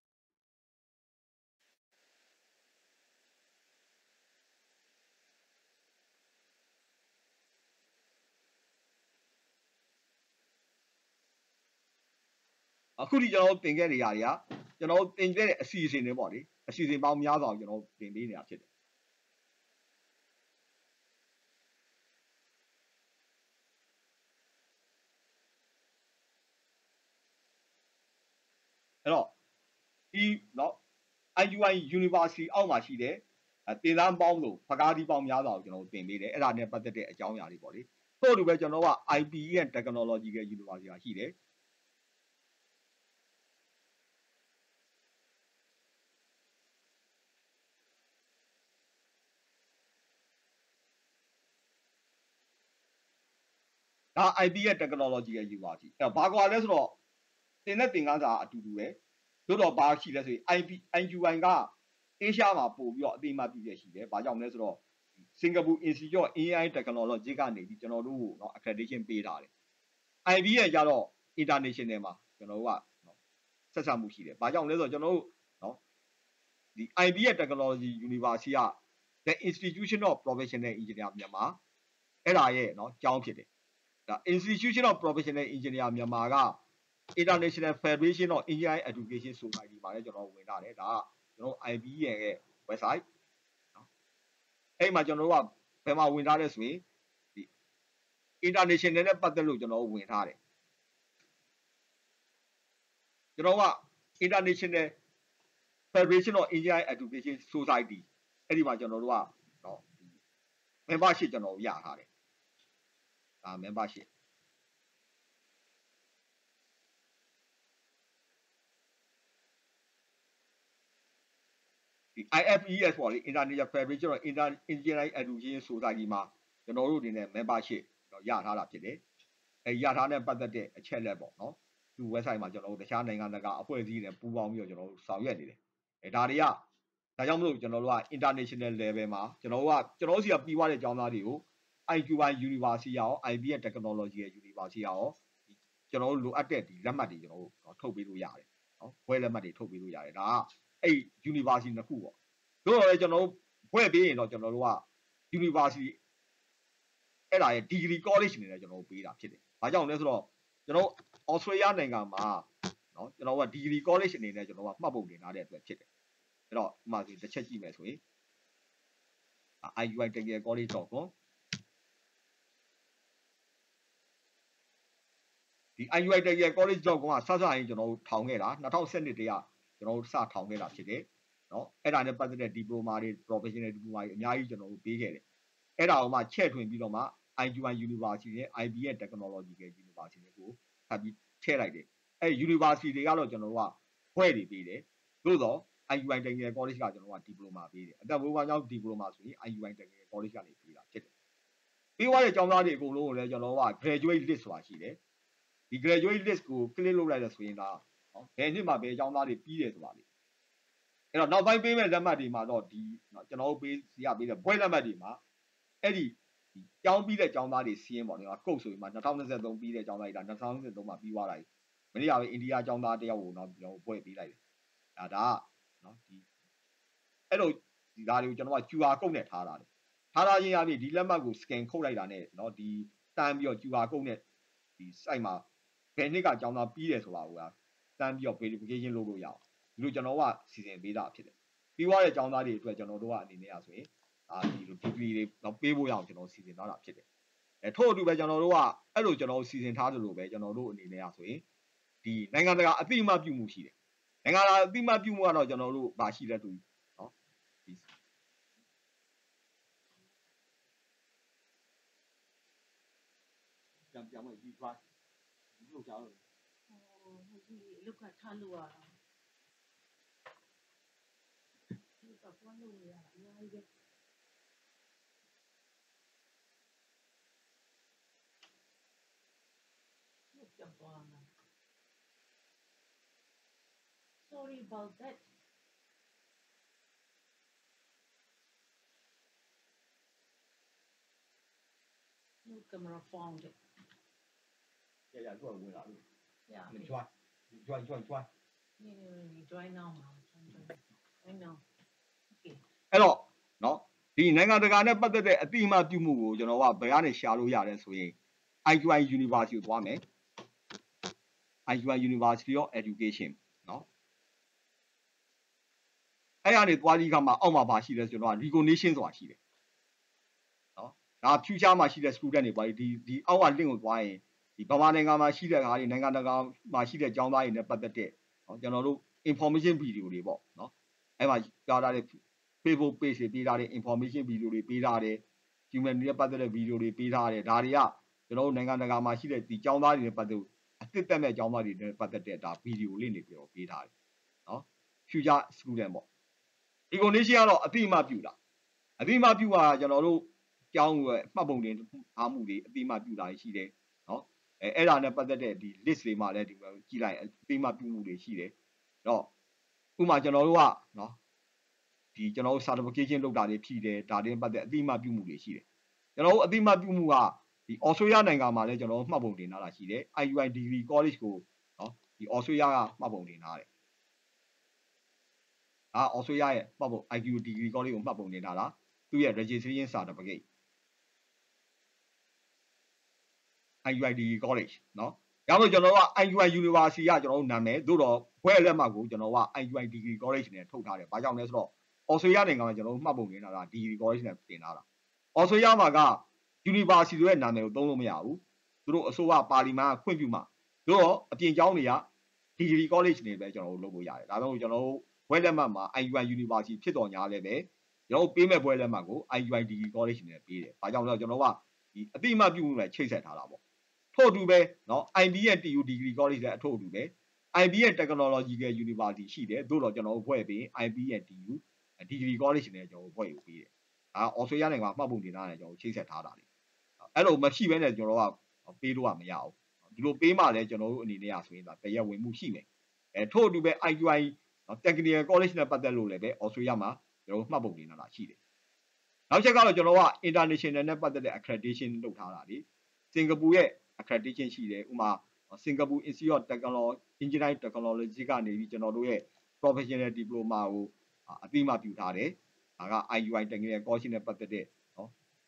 အခုဒီကျွန်တော်တင်ခဲ့နေရတွေကကျွန်တော်တင်ခဲ့တဲ့အစီအစဉ်တွေပေါ့လေအစီအစဉ်ပေါင်းများစွာကိုကျွန်တော်တင်ပေးနေတာဖြစ်တယ်အဲ့တော့ဒီเนาะ I U I University အောက်မှာရှိတဲ့တင်သားပေါင်းလို့ဖကားဒီပေါင်းများစွာကိုကျွန်တော်တင်ပေးတယ်အဲ့ဒါနဲ့ပတ်သက်တဲ့အကြောင်းအရာတွေပေါ့လေထို့အတူပဲကျွန်တော်က I P E and Technological University ကရှိတယ်ဒါ I P ရဲ့ technology ရဲ့ University အဲ့တော့ဘာကွာလဲဆိုတော့တင်တဲ့သင်ခန်းစာအတူတူပဲတို့တော့ဘာရှိလဲဆိုရင် I P I U I က Asia မှာပို့ပြီးတော့အသိအမှတ်ပြုရရှိတယ်ဘာကြောင့်လဲဆိုတော့ Singapore Institute of A I Technology ကနေပြီးကျွန်တော်တို့ကိုเนาะ accreditation ပေးထားတယ် I B ရဲ့ကြတော့ international မှာကျွန်တော်တို့ကเนาะဆက်ဆံမှုရှိတယ်ဘာကြောင့်လဲဆိုတော့ကျွန်တော်တို့เนาะဒီ I B ရဲ့ Technology University က The Institution of Professional Engineer မြန်မာအဲ့ဒါရဲ့เนาะကျောင်းဖြစ်တယ်ဒါ Institution of Professional Engineer မြန်မာက International Federation of Engineering Education Society မှာလည်းကျွန်တော်ဝင်ထားတယ်ဒါကကျွန်တော် I B ရဲ့ website เนาะအဲ့မှာကျွန်တော်တို့ကဘယ်မှာဝင်ထားလဲဆိုရင်ဒီ international နဲ့ပတ်သက်လို့ကျွန်တော်ဝင်ထားတယ်ကျွန်တော်က International Federation of Engineering Education Society အဲ့ဒီမှာကျွန်တော်တို့ကเนาะ membership ကျွန်တော်ရထားတယ်ဒါ membership ဒီ I F E S ပေါ့လေ International Federation of Engineering Education Society မှာကျွန်တော်တို့အနေနဲ့ membership တော့ရထားတာဖြစ်တယ်အဲရထားတဲ့ပတ်သက်တဲ့အချက်လက်ပေါ့နော်သူ website မှာကျွန်တော်တို့တခြားနိုင်ငံတကာအဖွဲ့အစည်းတွေပူးပေါင်းပြီးတော့ကျွန်တော်တို့ဆောင်ရွက်နေတယ်အဲဒါတွေကဒါကြောင့်မလို့ကျွန်တော်တို့က international level မှာကျွန်တော်တို့ကကျွန်တော်တို့စီကပြီးသွားတဲ့ကျောင်းသားတွေကို I Q I University ရော I B ရဲ့ Technology ရဲ့ University ရောကျွန်တော်တို့လိုအပ်တဲ့ဒီလက်မှတ်တွေကျွန်တော်တို့ထုတ်ပေးလို့ရတယ်နော်ဘွဲလက်မှတ်တွေထုတ်ပေးလို့ရတယ်ဒါကအဲ့ University နှစ်ခုပေါ့တို့တော့ကျွန်တော်တို့ဘွဲပေးရင်တော့ကျွန်တော်တို့က University အဲ့ဒါရဲ့ Degree College အနေနဲ့ကျွန်တော်တို့ပေးတာဖြစ်တယ်။ဘာကြောင့်လဲဆိုတော့ကျွန်တော် Australia နိုင်ငံမှာနော်ကျွန်တော်က Degree College အနေနဲ့ကျွန်တော်ကမှတ်ပုံတင်ထားတဲ့အတွက်ဖြစ်တယ်။အဲ့တော့ဒီမှာဒီတစ်ချက်ကြည့်မယ်ဆိုရင် I U I Technical College dot com ဒီ I U I Technical College dot com ကစစရင်ကျွန်တော်တို့ထောင်ခဲ့တာtwo thousand twelveတည်းကကျွန်တော်တို့စထောင်ခဲ့တာဖြစ်တယ်။နော်အဲ့ဒါနဲ့ပတ်သက်တဲ့ diploma တွေ professional diploma တွေအများကြီးကျွန်တော်တို့ပေးခဲ့တယ်။အဲ့ဒါကိုမှချဲ့ထွင်ပြီးတော့မှ I U I University နဲ့ I B ရဲ့ Technological University တွေကိုထပ်ပြီးထည့်လိုက်တယ်။အဲ့ University တွေကတော့ကျွန်တော်တို့ကဘွဲတွေပေးတယ်။သို့တော့ I U I Technical College ကကျွန်တော်တို့က diploma ပေးတယ်။အသက်ဘိုးဘွားကျောင်း diploma ဆိုရင် I U I Technical College ကနေပေးတာဖြစ်တယ်။ပြီးသွားတဲ့ကျောင်းသားတွေအကုန်လုံးကိုလည်းကျွန်တော်တို့က graduate list ဆိုတာရှိတယ်။ဒီ graduate list ကို click လုပ်လိုက်လို့ဆိုရင်ဒါနော်ဘယ်နှစ်မှာဘယ်ကျောင်းသားတွေပြီးတယ်ဆိုတာလေ။အဲ့တော့နောက်ပိုင်းပေးမဲ့လက်မှတ်တွေမှာတော့ဒီကျွန်တော်တို့ပေးစီရပေးတဲ့ဘွဲလက်မှတ်တွေမှာအဲ့ဒီကျောင်းပြီးတဲ့ကျောင်းသားတွေစီးရင်ပေါ့နော်ကုတ်ဆိုရင်မှtwo thousand twenty-threeပြီးတဲ့ကျောင်းသားတွေဒါtwo thousand twenty-threeမှာပြီးသွားတာကြီးမနေ့ကပဲအိန္ဒိယကျောင်းသားတယောက်ကိုတော့ကျွန်တော်ပွဲပေးလိုက်တယ်ဒါဒါကနော်ဒီအဲ့လိုဒီဒါတွေကိုကျွန်တော်က Q R code နဲ့ထားတာတယ်ထားထားခြင်းအပြင်ဒီလက်မှတ်ကို scan ခုတ်လိုက်တာနဲ့နော်ဒီတန်းပြီးတော့ Q R code နဲ့ဒီ site မှာဘယ်နှစ်ကကျောင်းသားပြီးတယ်ဆိုတာကိုကတန်းပြီးတော့ verification လုပ်လို့ရအောင်ဒီလိုကျွန်တော်ကစီစဉ်ပေးတာဖြစ်တယ်ပြီးသွားတဲ့ကျောင်းသားတွေအတွက်ကျွန်တော်တို့ကအနေနဲ့ရဆိုရင်အာဒီလို degree တွေတော့ပေးဖို့ရအောင်ကျွန်တော်စီစဉ်ထားတာဖြစ်တယ်အဲထို့အတူပဲကျွန်တော်တို့ကအဲ့လိုကျွန်တော်စီစဉ်ထားတယ်လို့ပဲကျွန်တော်တို့အနေနဲ့ရဆိုရင်ဒီနိုင်ငံတကာအသိအမှတ်ပြုမှုရှိတယ်နိုင်ငံတကာအသိအမှတ်ပြုမှုကတော့ကျွန်တော်တို့ဗာရှိတဲ့တူနော်ဒီကြံကြံမဒီသွားဒီလိုကြောက်လို့ဟိုဒီလုကထားလို့ရတာဒီကပွားလို့ရတာအများကြီးပဲ Sorry about that. No camera found it. Yeah, yeah, go away. Yeah. Let me try. join join join join now မှာ join now okay အဲ့တော့နော်ဒီနိုင်ငံတကာနဲ့ပတ်သက်တဲ့အတိအမှပြုမှုကိုကျွန်တော်ကဘယ်ကနေရှာလို့ရတယ်ဆိုရင် I Q I University ကိုသွားမယ် I Q I University of Education နော်အဲ့ရနေသွားပြီးခါမှာအောက်မှာပါရှိတယ်ကျွန်တော်က recognition ဆိုတာရှိတယ်နော်ဒါ future မှာရှိတဲ့ student တွေပါဒီဒီအောက်က link ကိုသွားရင်ဒီဗမာနိုင်ငံမှာရှိတဲ့ဟာတွေနိုင်ငံတကာမှာရှိတဲ့ကျောင်းသားတွေနဲ့ပတ်သက်တဲ့နော်ကျွန်တော်တို့ information video တွေပေါ့နော်အဲ့မှာကြားထားတဲ့ Facebook page တွေပေးထားတဲ့ information video တွေပေးထားတယ် human တွေနဲ့ပတ်သက်တဲ့ video တွေပေးထားတယ်ဒါတွေကကျွန်တော်တို့နိုင်ငံတကာမှာရှိတဲ့ဒီကျောင်းသားတွေနဲ့ပတ်သက်အသစ်တက်မဲ့ကျောင်းသားတွေနဲ့ပတ်သက်တဲ့ဒါ video လေးတွေပြောပေးထားတယ်နော် future student ပေါ့ recognition ကတော့အတိအမှပြုတာအတိအမှပြုတာကျွန်တော်တို့ကျောင်းရဲ့မှတ်ပုံတင်အားမှုတွေအတိအမှပြုတာရှိတယ်နော်အဲအဲ့ဒါနဲ့ပတ်သက်တဲ့ဒီ list တွေမှာလည်းဒီကြည့်လိုက်အတိအမှပြုမှုတွေရှိတယ်တော့ဥပမာကျွန်တော်တို့ကနော်ဒီကျွန်တော်တို့ certification လုပ်တာတွေဖြည့်တယ်ဒါတွေပတ်သက်အတိအမှပြုမှုတွေရှိတယ်ကျွန်တော်တို့အတိအမှပြုမှုကဒီ Australia နိုင်ငံမှာလည်းကျွန်တော်တို့မှတ်ပုံတင်ထားတာရှိတယ် I U I Degree College ကိုနော်ဒီ Australia ကမှတ်ပုံတင်ထားတယ်ဒါ Australia ရဲ့မှတ်ပုံ I Q Degree College ကိုမှတ်ပုံတင်ထားတာသူ့ရဲ့ registration certificate I U I Degree College နော်ဒါမှမဟုတ်ကျွန်တော်တို့က I U I University ကကျွန်တော်တို့နာမည်သို့တော့ဘွဲ့လက်မှတ်ကိုကျွန်တော်က I U I Degree College နဲ့ထုတ်ထားတယ်ဘာကြောင့်လဲဆိုတော့ Australia နိုင်ငံမှာကျွန်တော်တို့မှတ်ပုံတင်ထားတာ Degree College နဲ့တင်ထားတာ Australia မှာက University ဆိုတဲ့နာမည်ကိုသုံးလို့မရဘူးသူတို့အစိုးရပါလီမန်ကခွင့်ပြုမှာသို့တော့အပြင်ကျောင်းတွေက Degree College နေပဲကျွန်တော်တို့လုပ်လို့ရတယ်ဒါကြောင့်ကျွန်တော်တို့ဘွဲ့လက်မှတ်မှာ I U I University ဖြစ်တော်ညာလည်းပဲကျွန်တော်ပေးမဲ့ဘွဲ့လက်မှတ်ကို I U I Degree College နဲ့ပေးတယ်ဘာကြောင့်လဲကျွန်တော်ကဒီအတိအမှပြုမှုနဲ့ချိတ်ဆက်ထားတာပေါ့ထို့အတူပဲเนาะ I B ရဲ့ T U Degree College လည်းအထို့အတူပဲ I B ရဲ့ Technological University ရှိတယ်သို့တော့ကျွန်တော်တို့ဘွဲ့ပေး I B ရဲ့ T U Degree College နဲ့ကျွန်တော်တို့ဘွဲ့ကိုပေးတယ်ဒါ Australia နိုင်ငံမှာမှတ်ပုံတင်ထားတယ်ကျွန်တော်ချိတ်ဆက်ထားတာလေအဲ့လိုမရှိဘဲနဲ့ကျွန်တော်ကပေးလို့ကမရဘူးဒီလိုပေးမှလည်းကျွန်တော်တို့အနေနဲ့ရဆိုရင်ဒါတရားဝင်မှုရှိမယ်အဲထို့အတူပဲ I Q I Technical College နဲ့ပတ်သက်လို့လည်းပဲ Australia မှာကျွန်တော်တို့မှတ်ပုံတင်ထားတာရှိတယ်နောက်ချက်ကတော့ကျွန်တော်က international နဲ့ပတ်သက်တဲ့ accreditation လုပ်ထားတာလေစင်ကာပူရဲ့ accreditation ရှိတယ်ဥမာစင်ကာပူ Institute of Technology Engineering Technology ကနေပြီးကျွန်တော်တို့ရဲ့ professional diploma ကိုအသိအမှပြုထားတယ်ဒါက I U I Technical College နဲ့ပတ်သက်တဲ့နော်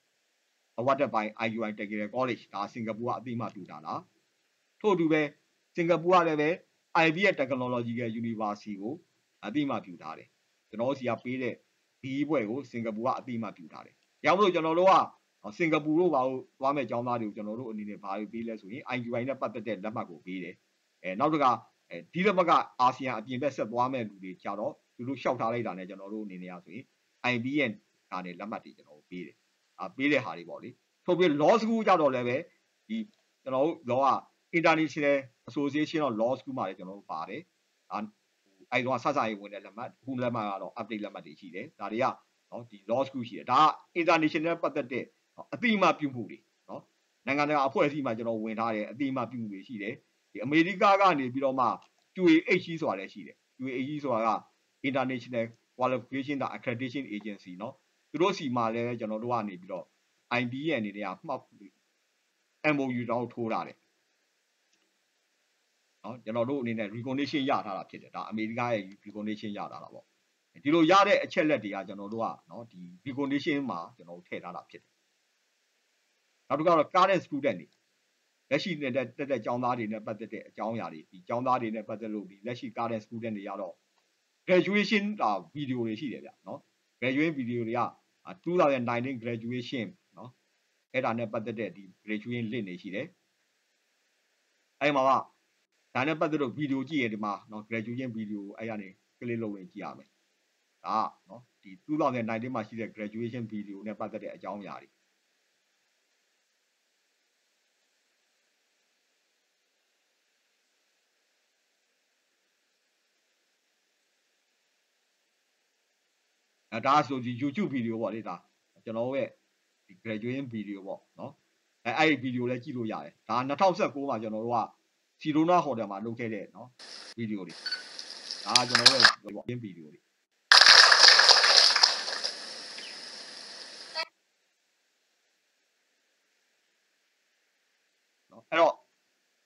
awarded by I U I Technical College ဒါစင်ကာပူကအသိအမှပြုထားတာထို့အတူပဲစင်ကာပူကလည်းပဲ I B ရဲ့ Technological University ကိုအသိအမှပြုထားတယ်ကျွန်တော်တို့စီကပေးတဲ့ဒီဘွဲ့ကိုစင်ကာပူကအသိအမှပြုထားတယ်။ကြောင့်မလို့ကျွန်တော်တို့ကစင်ကာပူတို့ဘာလို့သွားမဲ့ကျောင်းသားတွေကိုကျွန်တော်တို့အနေနဲ့ဘာတွေပေးလဲဆိုရင် I U I နဲ့ပတ်သက်တဲ့လက်မှတ်ကိုပေးတယ်။အဲနောက်တစ်ခါအဲဒီလက်မှတ်ကအာဆီယံအပြင်ဘက်ဆက်သွားမဲ့လူတွေကြတော့သူတို့လျှောက်ထားလိုက်တာနဲ့ကျွန်တော်တို့အနေနဲ့ရဆိုရင် I B ရဲ့ကနေလက်မှတ်တွေကျွန်တော်တို့ပေးတယ်။အာပေးတဲ့ဟာတွေပေါ့လေ။ထို့ပြီး law school ကြတော့လည်းပဲဒီကျွန်တော်တို့ law က International Association of Law School မှာလည်းကျွန်တော်တို့ပါတယ်။အဲအဲ့တော့ဆက်စားရေးဝင်တဲ့လက်မှတ်ခုလက်မှတ်ကတော့ update လက်မှတ်တွေရှိတယ်ဒါတွေကနော်ဒီ law school ရှိတယ်ဒါက international ပတ်သက်တဲ့အတိအမှပြုမှုတွေနော်နိုင်ငံတကာအဖွဲ့အစည်းမှာကျွန်တော်ဝင်ထားတယ်အတိအမှပြုမှုတွေရှိတယ်ဒီအမေရိကကနေပြီးတော့မှ Q A H ဆိုတာလည်းရှိတယ် Q A H ဆိုတာက International Qualification Accreditation Agency နော်သူတို့စီမှာလည်းကျွန်တော်တို့ကနေပြီးတော့ I B ရဲ့အနေနဲ့ကမှတ် M O U တောင်းထိုးထားတယ်နော်ကျွန်တော်တို့အနေနဲ့ recognition ရထားတာဖြစ်တယ်ဒါအမေရိကရဲ့ recognition ရထားတာပေါ့ဒီလိုရတဲ့အချက်လက်တွေကကျွန်တော်တို့ကနော်ဒီ recognition မှာကျွန်တော်တို့ထည့်ထားတာဖြစ်တယ်နောက်တစ်ခါတော့ current student တွေလက်ရှိနေတဲ့တက်တဲ့ကျောင်းသားတွေနဲ့ပတ်သက်တဲ့အကြောင်းအရာတွေဒီကျောင်းသားတွေနဲ့ပတ်သက်လို့ဒီလက်ရှိ current student တွေရတော့ graduation ဒါ video တွေရှိတယ်ဗျနော် graduation video တွေကtwenty nineteen graduation နော်အဲ့ဒါနဲ့ပတ်သက်တဲ့ဒီ graduation link တွေရှိတယ်အဲ့မှာကဒါနဲ့ပတ်သက်လို့ video ကြည့်ရင်ဒီမှာနော် graduation video အဲ့ရနေ click လုပ်ရင်ကြည့်ရမယ်ဒါကနော်ဒီtwenty nineteenမှာရှိတဲ့ graduation video နဲ့ပတ်သက်တဲ့အကြောင်းအရာတွေအဲဒါဆိုဒီ YouTube video ပေါ့လေဒါကျွန်တော်ရဲ့ဒီ graduation video ပေါ့နော်အဲအဲ့ဒီ video လည်းကြည့်လို့ရတယ်ဒါtwenty nineteenမှာကျွန်တော်တို့ကစီရိုနာဟိုတယ်မှာလုပ်ခဲ့တဲ့နော် video တွေဒါကကျွန်တော်ရဲ့ပေါ့ video တွေနော်အဲ့တော့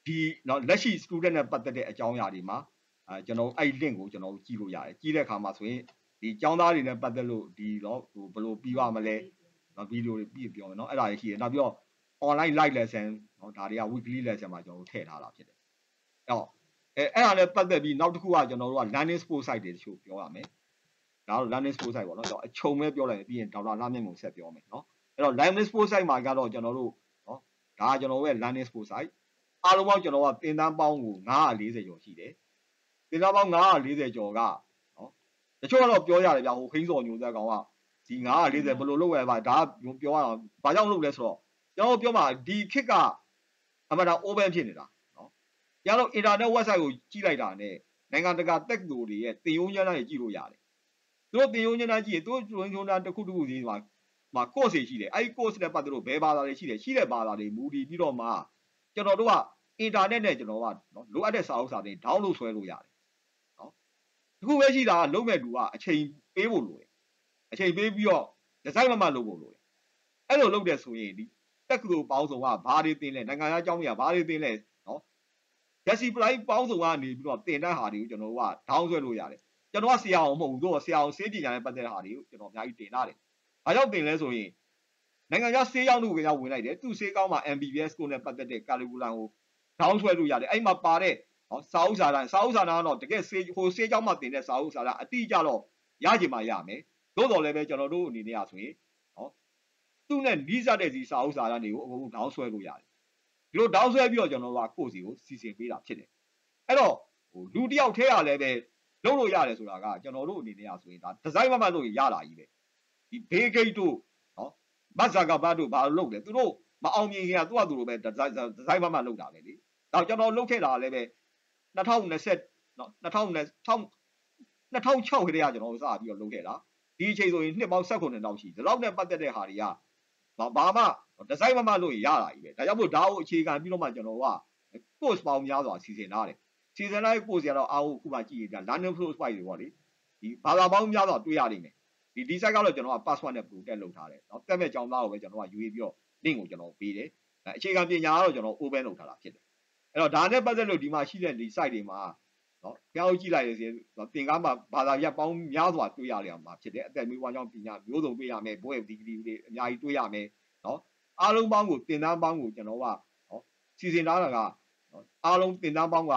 ဒီနော်လက်ရှိ student နဲ့ပတ်သက်တဲ့အကြောင်းအရာတွေမှာအဲကျွန်တော်အဲ့ link ကိုကျွန်တော်ကြည့်လို့ရတယ်ကြည့်တဲ့အခါမှာဆိုရင်ဒီကျောင်းသားတွေနဲ့ပတ်သက်လို့ဒီတော့ဟိုဘယ်လိုပြီးသွားမလဲနော်ဗီဒီယိုတွေပြီးပြောမယ်နော်အဲ့ဒါတွေရှိတယ်နောက်ပြီးတော့ online live lesson နော်ဒါတွေက weekly lesson မှာကျွန်တော်တို့ထည့်ထားတာဖြစ်တယ်အဲ့တော့အဲအဲ့ဒါနဲ့ပတ်သက်ပြီးနောက်တစ်ခုကကျွန်တော်တို့က learning sport site တွေတချို့ပြောရမယ်ဒါတော့ learning sport site ပေါ့နော်အချုံပဲပြောလိုက်ရင်ပြီးရင်ဒေါက်တာလှမြင့်ကိုဆက်ပြောမယ်နော်အဲ့တော့ learning sport site မှာကတော့ကျွန်တော်တို့နော်ဒါကကျွန်တော်တို့ရဲ့ learning sport site အားလုံးပေါင်းကျွန်တော်ကသင်တန်းပေါင်းကို၅၄၀ကျော်ရှိတယ်သင်တန်းပေါင်း၅၄၀ကျော်ကနော်တချို့ကတော့ပြောရတယ်ဗျာဟိုခင်းစော်ညိုသက်ကောင်ကဒီ၅၄၀ဘယ်လိုလုပ်ရပါဒါပြောရအောင်ဘာကြောင့်လုပ်လဲဆိုတော့ကျွန်တော်ပြောမှာဒီခစ်ကအမှန်တော့ open ဖြစ်နေတာနော်ကျန်တော့ internet website ကိုကြည့်လိုက်တာနဲ့နိုင်ငံတကာတက်သူတွေရဲ့သင်ရိုးညွှန်းတမ်းတွေကြည့်လို့ရတယ်သူတို့သင်ရိုးညွှန်းတမ်းကြည့်ရင်သူတို့သင်ရိုးညွှန်းတမ်းတစ်ခုတစ်ခုစီမှာမှာ course တွေရှိတယ်အဲ့ဒီ course နဲ့ပတ်သက်လို့ဘယ်ဘာသာတွေရှိတယ်ရှိတဲ့ဘာသာတွေမူတည်ပြီးတော့မှကျွန်တော်တို့ကအင်တာနက်နဲ့ကျွန်တော်ကနော်လိုအပ်တဲ့စာအုပ်စာတွေ download ဆွဲလို့ရတယ်နော်ဒီခုပဲရှိတာကလုံးမဲ့လူကအချိန်ပေးဖို့လိုတယ်အချိန်ပေးပြီးတော့ဒီဇိုင်းမမလုပ်ဖို့လိုတယ်အဲ့လိုလုပ်တယ်ဆိုရင်ဒီတက်ကလူပေါင်းစုံကဘာတွေသင်လဲနိုင်ငံသားအကြောင်းတွေကဘာတွေသင်လဲနော် discipline ပေါင်းစုံကနေပြီးတော့သင်တဲ့ဟာတွေကိုကျွန်တော်တို့က down ဆွဲလို့ရတယ်ကျွန်တော်ကဆရာအောင်မဟုတ်ဘူးတော့ဆရာအောင်စေးပညာနဲ့ပတ်သက်တဲ့ဟာတွေကိုကျွန်တော်အများကြီးတင်ထားတယ်ဘာကြောင့်တင်လဲဆိုရင်နိုင်ငံခြားဆေးရောက်လို့ကြောင့်ဝင်လိုက်တယ်သူ့ဆေးကောင်းမှာ M B B S ကိုနဲ့ပတ်သက်တဲ့ curriculum ကိုတောင်းဆွဲလို့ရတယ်အဲ့မှာပါတဲ့ဟောစာအုပ်စာတမ်းစာအုပ်စာတမ်းကတော့တကယ်ဆေးဟိုဆေးကြောင်းမှာတင်တဲ့စာအုပ်စာတမ်းအတိအကျတော့ရကြမှာရမယ်သို့တော်လည်းပဲကျွန်တော်တို့အနေနဲ့อ่ะဆိုရင်ဟောသူ့နဲ့နီးစပ်တဲ့ဒီစာအုပ်စာတမ်းတွေကိုအကုန်တောင်းဆွဲလို့ရတယ်ဒီလိုတောင်းဆွဲပြီးတော့ကျွန်တော်တို့ကကိုယ့်စီကိုစီစဉ်ပေးတာဖြစ်တယ်အဲ့တော့ဟိုလူတယောက်ထဲရလည်းပဲလုပ်လို့ရတယ်ဆိုတာကကျွန်တော်တို့အနေနဲ့อ่ะဆိုရင်ဒါဒီဇိုင်းမမလို့ရတာကြီးပဲဒီဘေးဂိတ်တို့နော်မတ်ဇာကဘတ်တို့ဘာလို့လုပ်လဲသူတို့မအောင်မြင်ခင်ကသူ့အတူလိုပဲဒီဇိုင်းဒီဇိုင်းမမလုပ်တာပဲလေဒါကျွန်တော်လုပ်ခဲ့တာလည်းပဲ၂၀၂၀နော်၂၀၂၀ ၂၀၀၆ခရေကကျွန်တော်စပြီးတော့လုပ်ခဲ့တာဒီအချိန်ဆိုရင်နှစ်ပေါင်း၁၉တောင်ရှိဒီလောက်နဲ့ပတ်သက်တဲ့ဟာတွေကဘာမှဒီဇိုင်းမမလို့ရတာကြီးပဲဒါကြောင့်မို့ဒါကိုအခြေခံပြီးတော့မှကျွန်တော်က post ပေါင်းများစွာစီစဉ်ထားတယ်စီစဉ်လိုက် post ရတော့အားကိုခုမှကြည့်ရတာ learning flow site တွေပေါ့လေဒီဘာသာပေါင်းများစွာတွေ့ရနိုင်တယ်ဒီဒီ site ကတော့ကျွန်တော်က password နဲ့ protect လုပ်ထားတယ်เนาะတက်မဲ့ကြောင်းသားကိုပဲကျွန်တော်ကယူပြီးတော့ link ကိုကျွန်တော်ပေးတယ်အခြေခံပညာကတော့ကျွန်တော် open လုပ်ထားတာဖြစ်တယ်အဲ့တော့ဒါနဲ့ပတ်သက်လို့ဒီမှာရှိတဲ့ဒီ site တွေမှာเนาะကြောက်ကြည့်လိုက်ရစေသင်္ကန်းမှာဘာသာရပ်ပေါင်းများစွာတွေ့ရရမှာဖြစ်တယ်အသက်မွေးဝမ်းကြောင်းပညာမျိုးစုံတွေ့ရမယ်ဘွဲ့ဒီဂရီတွေအများကြီးတွေ့ရမယ်เนาะအားလုံးပေါင်းကိုသင်တန်းပေါင်းကိုကျွန်တော်ကเนาะစီစဉ်ထားတာကအားလုံးသင်တန်းပေါင်းက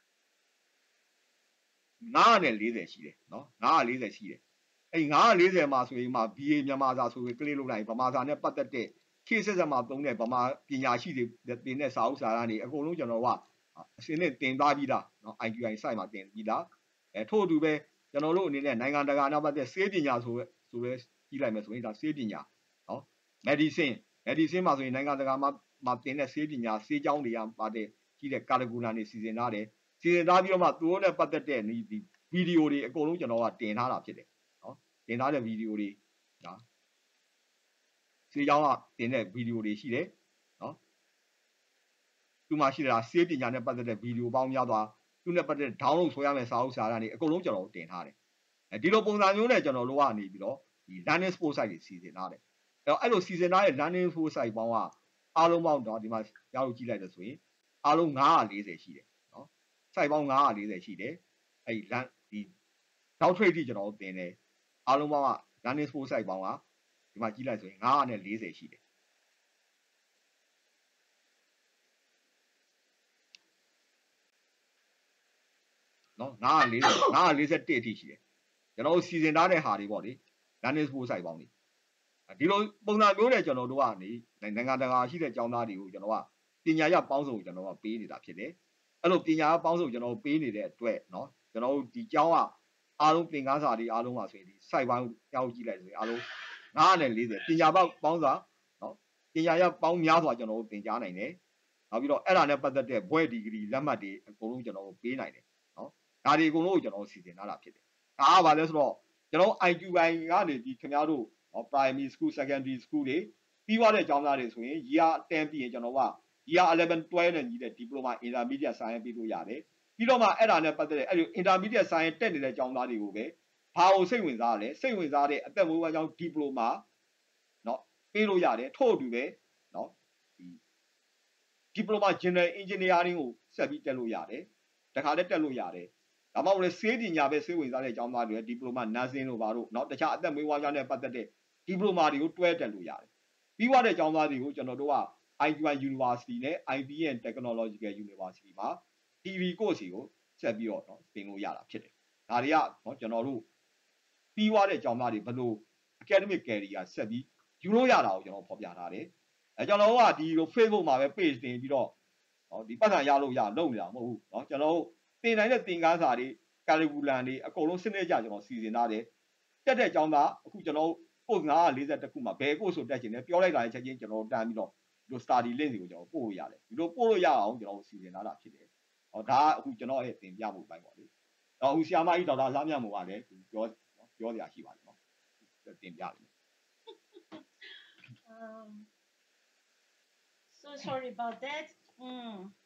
၅၄၀ရှိတယ်เนาะ၅၄၀ရှိတယ်အဲ့၅၄၀မှာဆိုရင်မှာ B A မြန်မာစာဆိုရင်ကလေးလုပ်လိုက်ဗမာစာနဲ့ပတ်သက်တဲ့ခေတ်ဆက်ဆက်မှာသုံးတဲ့ဗမာပညာရှိတွေတင်တဲ့စာအုပ်စာတမ်းတွေအကုန်လုံးကျွန်တော်ကအစင်းနဲ့တင်သားပြီးသားเนาะ I Q I site မှာတင်ပြီးသားအဲထို့အတူပဲကျွန်တော်တို့အနေနဲ့နိုင်ငံတကာနောက်ပတ်သက်ဆေးပညာဆိုဆိုရဲကြီးလိုက်မယ်ဆိုရင်ဒါဆေးပညာเนาะ medicine medicine မှာဆိုရင်နိုင်ငံတကာမှာမှာတင်တဲ့ဆေးပညာဆေးကြောင်းတွေကပါတဲ့ကြီးတဲ့ curriculum တွေစီစဉ်ထားတယ်စီစဉ်ထားပြီးတော့မှသူတို့နဲ့ပတ်သက်တဲ့ဒီဗီဒီယိုတွေအကုန်လုံးကျွန်တော်ကတင်ထားတာဖြစ်တယ်နော်တင်ထားတဲ့ဗီဒီယိုတွေဒါဆေးကြောင်းကတင်တဲ့ဗီဒီယိုတွေရှိတယ်နော်သူမှရှိတာဆေးပညာနဲ့ပတ်သက်တဲ့ဗီဒီယိုပေါင်းများစွာသူနဲ့ပတ်သက်တဲ့ download ဆွဲရမယ့်စာအုပ်စာတမ်းတွေအကုန်လုံးကျွန်တော်တင်ထားတယ်အဲဒီလိုပုံစံမျိုးနဲ့ကျွန်တော်တို့ကနေပြီးတော့ဒီ learning sport site တွေစီစဉ်ထားတယ်အဲ့တော့အဲ့လိုစီစဉ်ထားတဲ့ learning sport site ပေါင်းကအားလုံးပေါင်းတော့ဒီမှာရောက်ကြည့်လိုက်တယ်ဆိုရင်အားလုံး၅၄၀ရှိတယ်နော် site ပေါင်း၅၄၀ရှိတယ်အဲ့ဒီ land ဒီ down trade ที่ကျွန်တော်တင်တယ်အားလုံးပေါင်းက learning sport site ပေါင်းကဒီမှာကြည့်လိုက်ဆိုရင်၅၄၀ရှိတယ်နော်၅၄၀ ၅၄၁အထိရှိတယ်ကျွန်တော်စီစဉ်ထားတဲ့ဟာတွေပေါ့လေ learning sport site ပေါင်းတွေဒီလိုပုံစံမျိုးနဲ့ကျွန်တော်တို့ကနေနိုင်ငံတကာရှိတဲ့ကျောင်းသားတွေကိုကျွန်တော်ကပညာရပေါင်းစုံကိုကျွန်တော်ကပေးနေတာဖြစ်တယ်အဲ့လိုပညာရပေါင်းစုံကျွန်တော်ပေးနေတဲ့အတွက်เนาะကျွန်တော်တို့ဒီကျောင်းကအားလုံးသင်ခန်းစာတွေအားလုံးပါဆိုရင်ဒီ site ပေါင်းကြောက်ကြည့်လိုက်ဆိုရင်အားလုံး၅၄၀ပညာပေါင်းပေါင်းစွာเนาะပညာရပေါင်းများစွာကျွန်တော်တို့သင်ကြားနိုင်တယ်နောက်ပြီးတော့အဲ့ဒါနဲ့ပတ်သက်တဲ့ဘွဲ့ဒီဂရီလက်မှတ်တွေအကုန်လုံးကျွန်တော်တို့ပေးနိုင်တယ်เนาะဒါတွေအကုန်လုံးကိုကျွန်တော်စီစဉ်ထားတာဖြစ်တယ်ဒါကဘာလဲဆိုတော့ကျွန်တော် I Q I ကနေဒီခင်ဗျားတို့ primary school secondary school တွေပြီးသွားတဲ့ကျောင်းသားတွေဆိုရင် year 10ပြီးရင်ကျွန်တော်က year eleven twelve နဲ့ညီတဲ့ diploma intermediate science ပြီးလို့ရတယ်ပြီးတော့မှအဲ့ဒါနဲ့ပတ်သက်တဲ့အဲ့ဒီ intermediate science တက်နေတဲ့ကျောင်းသားတွေကိုပဲဘာကိုစိတ်ဝင်စားလဲစိတ်ဝင်စားတဲ့အသက်မွေးဝမ်းကြောင်း diploma เนาะပေးလို့ရတယ်ထို့အတူပဲเนาะဒီ diploma general engineering ကိုဆက်ပြီးတက်လို့ရတယ်တခါတည်းတက်လို့ရတယ်ဒါမှမဟုတ်လေဆေးပညာပဲဆေးဝင်စားတဲ့အကြောင်းသားတွေ diploma nursing တို့ဘာတို့เนาะတခြားအသက်မွေးဝါးကြောင်းနဲ့ပတ်သက်တဲ့ diploma တွေကိုတွဲတက်လို့ရတယ်ပြီးွားတဲ့အကြောင်းသားတွေကိုကျွန်တော်တို့က I T I University နဲ့ I B M Technological University မှာ T V course ကိုဆက်ပြီးတော့เนาะသင်လို့ရတာဖြစ်တယ်ဒါတွေကเนาะကျွန်တော်တို့ပြီးွားတဲ့အကြောင်းသားတွေဘယ်လို academic career ဆက်ပြီးယူလို့ရတာကိုကျွန်တော်ဖော်ပြထားတယ်အဲကျွန်တော်တို့ကဒီလို Facebook မှာပဲ page တင်ပြီးတော့ဟောဒီပတ်စံရလို့ရလုံနေတာမဟုတ်ဘူးเนาะကျွန်တော်တို့တင်နိုင်တဲ့သင်ခန်းစာတွေ curriculum တွေအကုန်လုံးစနစ်ကြကျွန်တော်စီစဉ်ထားတယ်တက်တဲ့အကြောင်းသားအခုကျွန်တော် post nine forty oneခုမှာဘယ် course ဆိုတက်ချင်လဲပြောလိုက်တာချက်ချင်းကျွန်တော်တန်းပြီးတော့ဒီလို study link တွေကိုကျွန်တော်ပို့လို့ရတယ်ဒီလိုပို့လို့ရအောင်ကျွန်တော်စီစဉ်ထားတာဖြစ်တယ်ဟောဒါကအခုကျွန်တော်ရဲ့သင်ပြမှုပိုင်းပေါ့လေတော့အခုဆရာမကြီးဒေါက်တာလှမြတ်မို့ကလည်းပြောပြောစရာရှိပါတယ်เนาะတင်ပြတယ် um so sorry about that mm